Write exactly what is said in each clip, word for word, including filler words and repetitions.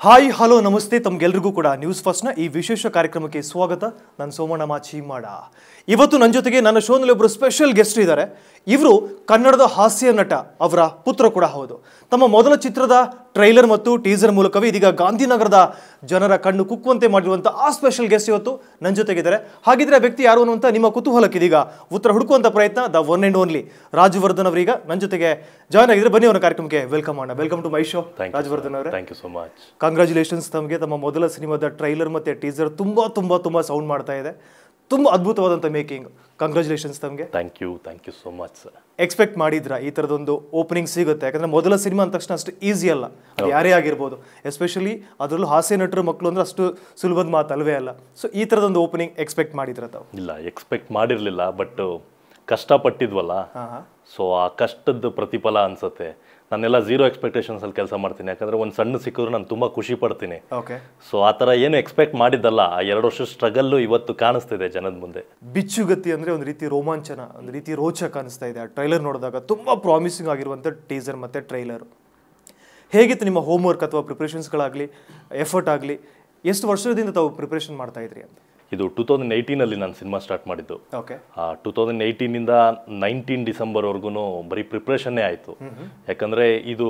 Hi hello ನಮಸ್ತೆ ತಮಗೆಲ್ಲರಿಗೂ ಕೂಡ ನ್ಯೂಸ್ ಫಸ್ಟ್ನ ಈ ವಿಶೇಷ ಕಾರ್ಯಕ್ರಮಕ್ಕೆ ಸ್ವಾಗತ. ನಾನು ಸೋಮಣ್ಣ ಮಾಚಿಮಾಡ. ಇವತ್ತು ನನ್ನ ಜೊತೆಗೆ ನನ್ನ ಶೋನಲ್ಲಿ ಒಬ್ಬರು ಸ್ಪೆಷಲ್ ಗೆಸ್ಟ್ ಇದ್ದಾರೆ. ಇವರು ಕನ್ನಡದ ಹಾಸ್ಯ ನಟ, ಅವರ ಪುತ್ರ ಕೂಡ ಹೌದು. ತಮ್ಮ ಮೊದಲ ಚಿತ್ರದ ಟ್ರೈಲರ್ ಮತ್ತು ಟೀಸರ್ ಮೂಲಕವೇ ಇದೀಗ ಗಾಂಧಿನಗರದ ಜನರ ಕಣ್ಣು ಕುಕ್ಕುವಂತೆ ಮಾಡಿರುವಂಥ ಆ ಸ್ಪೆಷಲ್ ಗೆಸ್ಟ್ ಇವತ್ತು ನನ್ನ ಜೊತೆಗಿದ್ದಾರೆ. ಹಾಗಿದ್ರೆ ಆ ವ್ಯಕ್ತಿ ಯಾರು ಅನ್ನುವಂಥ ನಿಮ್ಮ ಕುತೂಹಲಕ್ಕೆ ಇದೀಗ ಉತ್ತರ ಹುಡುಕುವಂಥ ಪ್ರಯತ್ನ the one and only Rajavardhan ಅವರೀಗ ನನ್ನ ಜೊತೆಗೆ ಜಾಯ್ನ್ ಆಗಿದ್ರೆ. ಬನ್ನಿ ಅವರ ಕಾರ್ಯಕ್ರಮಕ್ಕೆ ವೆಲ್ಕಮ್ ಮಾಡೋಣ. Welcome to my show Rajavardhan ಅವರೇ. Thank you so much. Congratulations ತಮಗೆ. ತಮ್ಮ ಮೊದಲ ಸಿನಿಮಾದ ಟ್ರೈಲರ್ ಮತ್ತು ಟೀಸರ್ ತುಂಬ ತುಂಬ ತುಂಬ ಸೌಂಡ್ ಮಾಡ್ತಾ ಇದೆ. ತುಂಬ ಅದ್ಭುತವಾದಂಥ ಮೇಕಿಂಗ್. ಕಂಗ್ರ್ಯಾಚುಲೇಷನ್ಸ್ ತಮಗೆ. Thank you thank you so much sir. Expect ಮಾಡಿದ್ರಾ ಈ ಥರದೊಂದು ಓಪನಿಂಗ್ ಸಿಗುತ್ತೆ? ಯಾಕಂದರೆ ಮೊದಲ ಸಿನಿಮಾ ಅಂದ ತಕ್ಷಣ ಅಷ್ಟು ಈಸಿ ಅಲ್ಲ, ಅದು ಯಾರೇ ಆಗಿರ್ಬೋದು. ಎಸ್ಪೆಷಲಿ ಅದರಲ್ಲೂ ಹಾಸ್ಯ ನಟರು ಮಕ್ಕಳು ಅಂದರೆ ಅಷ್ಟು ಸುಲಭದ ಮಾತಲ್ವೇ ಅಲ್ಲ. ಸೊ ಈ ಥರದೊಂದು ಓಪನಿಂಗ್ ಎಕ್ಸ್ಪೆಕ್ಟ್ ಮಾಡಿದ್ರ ತಾವು? ಇಲ್ಲ, ಎಕ್ಸ್ಪೆಕ್ಟ್ ಮಾಡಿರಲಿಲ್ಲ. ಬಟ್ ಕಷ್ಟಪಟ್ಟಿದ್ವಲ್ಲ, ಸೊ ಆ ಕಷ್ಟದ ಪ್ರತಿಫಲ ಅನ್ಸುತ್ತೆ. ನಾನೆಲ್ಲ ಝೀರೋ ಎಕ್ಸ್ಪೆಕ್ಟೇಷನ್ಸಲ್ಲಿ ಕೆಲಸ ಮಾಡ್ತೀನಿ. ಯಾಕಂದರೆ ಒಂದು ಸಣ್ಣ ಸಿಕ್ಕಿದ್ರು ನಾನು ತುಂಬ ಖುಷಿ ಪಡ್ತೀನಿ. ಓಕೆ. ಸೊ ಆ ಥರ ಏನು ಎಕ್ಸ್ಪೆಕ್ಟ್ ಮಾಡಿದ್ದಲ್ಲ, ಆ ಎರಡು ವರ್ಷ ಸ್ಟ್ರಗಲ್ಲು ಇವತ್ತು ಕಾಣಿಸ್ತಿದೆ ಜನದ ಮುಂದೆ. ಬಿಚ್ಚುಗತ್ತಿ ಅಂದರೆ ಒಂದು ರೀತಿ ರೋಮಾಂಚನ, ಒಂದು ರೀತಿ ರೋಚಕ ಅನಿಸ್ತಾ ಇದೆ ಆ ಟ್ರೈಲರ್ ನೋಡಿದಾಗ. ತುಂಬ ಪ್ರಾಮಿಸಿಂಗ್ ಆಗಿರುವಂಥ ಟೀಸರ್ ಮತ್ತು ಟ್ರೈಲರು. ಹೇಗಿತ್ತು ನಿಮ್ಮ ಹೋಮ್ವರ್ಕ್ ಅಥವಾ ಪ್ರಿಪ್ರೇಷನ್ಸ್ಗಳಾಗಲಿ, ಎಫರ್ಟ್ ಆಗಲಿ? ಎಷ್ಟು ವರ್ಷದಿಂದ ತಾವು ಪ್ರಿಪ್ರೇಷನ್ ಮಾಡ್ತಾ ಇದ್ರಿ ಅಂತ? ಇದು ಟೂ ತೌಸಂಡ್ ಏಯ್ಟೀನಲ್ಲಿ ನಾನು ಸಿನಿಮಾ ಸ್ಟಾರ್ಟ್ ಮಾಡಿದ್ದು. ಓಕೆ. ಟೂ ತೌಸಂಡ್ ಏಯ್ಟೀನಿಂದ ನೈನ್ಟೀನ್ ಡಿಸೆಂಬರ್ವರೆಗೂ ಬರೀ ಪ್ರಿಪ್ರೇಷನ್ನೇ ಆಯಿತು. ಯಾಕಂದರೆ ಇದು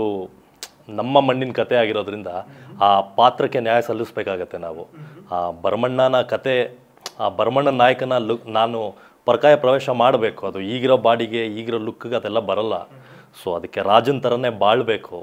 ನಮ್ಮ ಮಣ್ಣಿನ ಕತೆ ಆಗಿರೋದ್ರಿಂದ ಆ ಪಾತ್ರಕ್ಕೆ ನ್ಯಾಯ ಸಲ್ಲಿಸಬೇಕಾಗತ್ತೆ ನಾವು. ಆ ಭರಮಣ್ಣನ ಕತೆ, ಆ ಭರಮಣ್ಣನ ನಾಯಕನ ಲುಕ್ ನಾನು ಪರಕಾಯ ಪ್ರವೇಶ ಮಾಡಬೇಕು. ಅದು ಈಗಿರೋ ಬಾಡಿಗೆ, ಈಗಿರೋ ಲುಕ್ಗೆ ಅದೆಲ್ಲ ಬರಲ್ಲ. ಸೊ ಅದಕ್ಕೆ ರಾಜನ್ ಥರನೇ ಬಾಳಬೇಕು.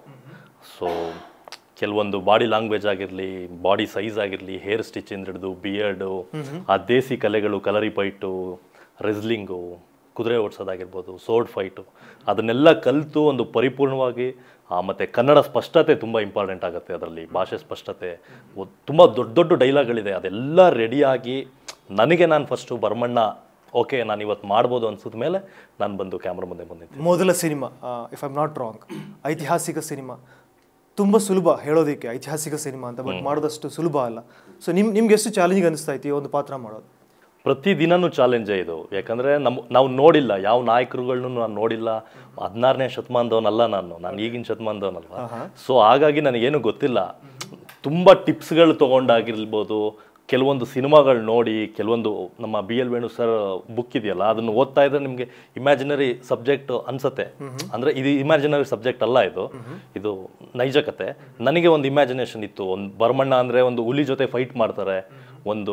ಸೊ ಕೆಲವೊಂದು ಬಾಡಿ ಲ್ಯಾಂಗ್ವೇಜ್ ಆಗಿರಲಿ, ಬಾಡಿ ಸೈಜ್ ಆಗಿರಲಿ, ಹೇರ್ ಸ್ಟಿಚಿಂದ ಹಿಡಿದು ಬಿಯರ್ಡು, ಆ ದೇಸಿ ಕಲೆಗಳು, ಕಲರಿ ಫೈಟು, ರೆಸ್ಲಿಂಗು, ಕುದುರೆ ಓಡಿಸೋದಾಗಿರ್ಬೋದು, ಸೋರ್ಡ್ ಫೈಟು, ಅದನ್ನೆಲ್ಲ ಕಲಿತು ಒಂದು ಪರಿಪೂರ್ಣವಾಗಿ. ಮತ್ತು ಕನ್ನಡ ಸ್ಪಷ್ಟತೆ ತುಂಬ ಇಂಪಾರ್ಟೆಂಟ್ ಆಗುತ್ತೆ ಅದರಲ್ಲಿ. ಭಾಷೆ ಸ್ಪಷ್ಟತೆ, ತುಂಬ ದೊಡ್ಡ ದೊಡ್ಡ ಡೈಲಾಗ್ಗಳಿದೆ. ಅದೆಲ್ಲ ರೆಡಿಯಾಗಿ ನನಗೆ ನಾನು ಫಸ್ಟು ಭರಮಣ್ಣ ಓಕೆ ನಾನು ಇವತ್ತು ಮಾಡ್ಬೋದು ಅನ್ಸಿದ ಮೇಲೆ ನಾನು ಬಂದು ಕ್ಯಾಮ್ರಾ ಮುಂದೆ ಬಂದಿದ್ದೆ. ಮೊದಲ cinema, if I am not wrong, ಐತಿಹಾಸಿಕ ಸಿನಿಮಾ. ತುಂಬ ಸುಲಭ ಹೇಳೋದಕ್ಕೆ ಐತಿಹಾಸಿಕ ಸಿನಿಮಾ ಅಂತ, ಬಟ್ ಮಾಡೋದಷ್ಟು ಸುಲಭ ಅಲ್ಲ. ಸೊ ನಿಮ್ ನಿಮ್ಗೆ ಎಷ್ಟು ಚಾಲೆಂಜಿಂಗ್ ಅನಿಸ್ತಾ ಇತ್ತು ಈ ಒಂದು ಪಾತ್ರ ಮಾಡೋದು? ಪ್ರತಿದಿನನೂ ಚಾಲೆಂಜೇ ಇದು. ಯಾಕಂದರೆ ನಮ್ಮ ನಾವು ನೋಡಿಲ್ಲ, ಯಾವ ನಾಯಕರುಗಳನ್ನೂ ನಾನು ನೋಡಿಲ್ಲ. ಹದಿನಾರನೇ ಶತಮಾನದವನಲ್ಲ ನಾನು, ನಾನು ಈಗಿನ ಶತಮಾನದವನಲ್ವ. ಸೊ ಹಾಗಾಗಿ ನನಗೇನು ಗೊತ್ತಿಲ್ಲ. ತುಂಬ ಟಿಪ್ಸ್ಗಳು ತೊಗೊಂಡಾಗಿರ್ಬೋದು, ಕೆಲವೊಂದು ಸಿನಿಮಾಗಳು ನೋಡಿ, ಕೆಲವೊಂದು ನಮ್ಮ B L Venu sir book ಇದೆಯಲ್ಲ, ಅದನ್ನು ಓದ್ತಾ ಇದ್ರೆ ನಿಮಗೆ ಇಮ್ಯಾಜಿನರಿ ಸಬ್ಜೆಕ್ಟ್ ಅನ್ಸುತ್ತೆ. ಅಂದರೆ ಇದು ಇಮ್ಯಾಜಿನರಿ ಸಬ್ಜೆಕ್ಟ್ ಅಲ್ಲ, ಇದು ಇದು ನೈಜ ಕತೆ. ನನಗೆ ಒಂದು ಇಮ್ಯಾಜಿನೇಷನ್ ಇತ್ತು. ಒಂದು ಭರಮಣ್ಣ ಅಂದರೆ ಒಂದು ಹುಲಿ ಜೊತೆ ಫೈಟ್ ಮಾಡ್ತಾರೆ, ಒಂದು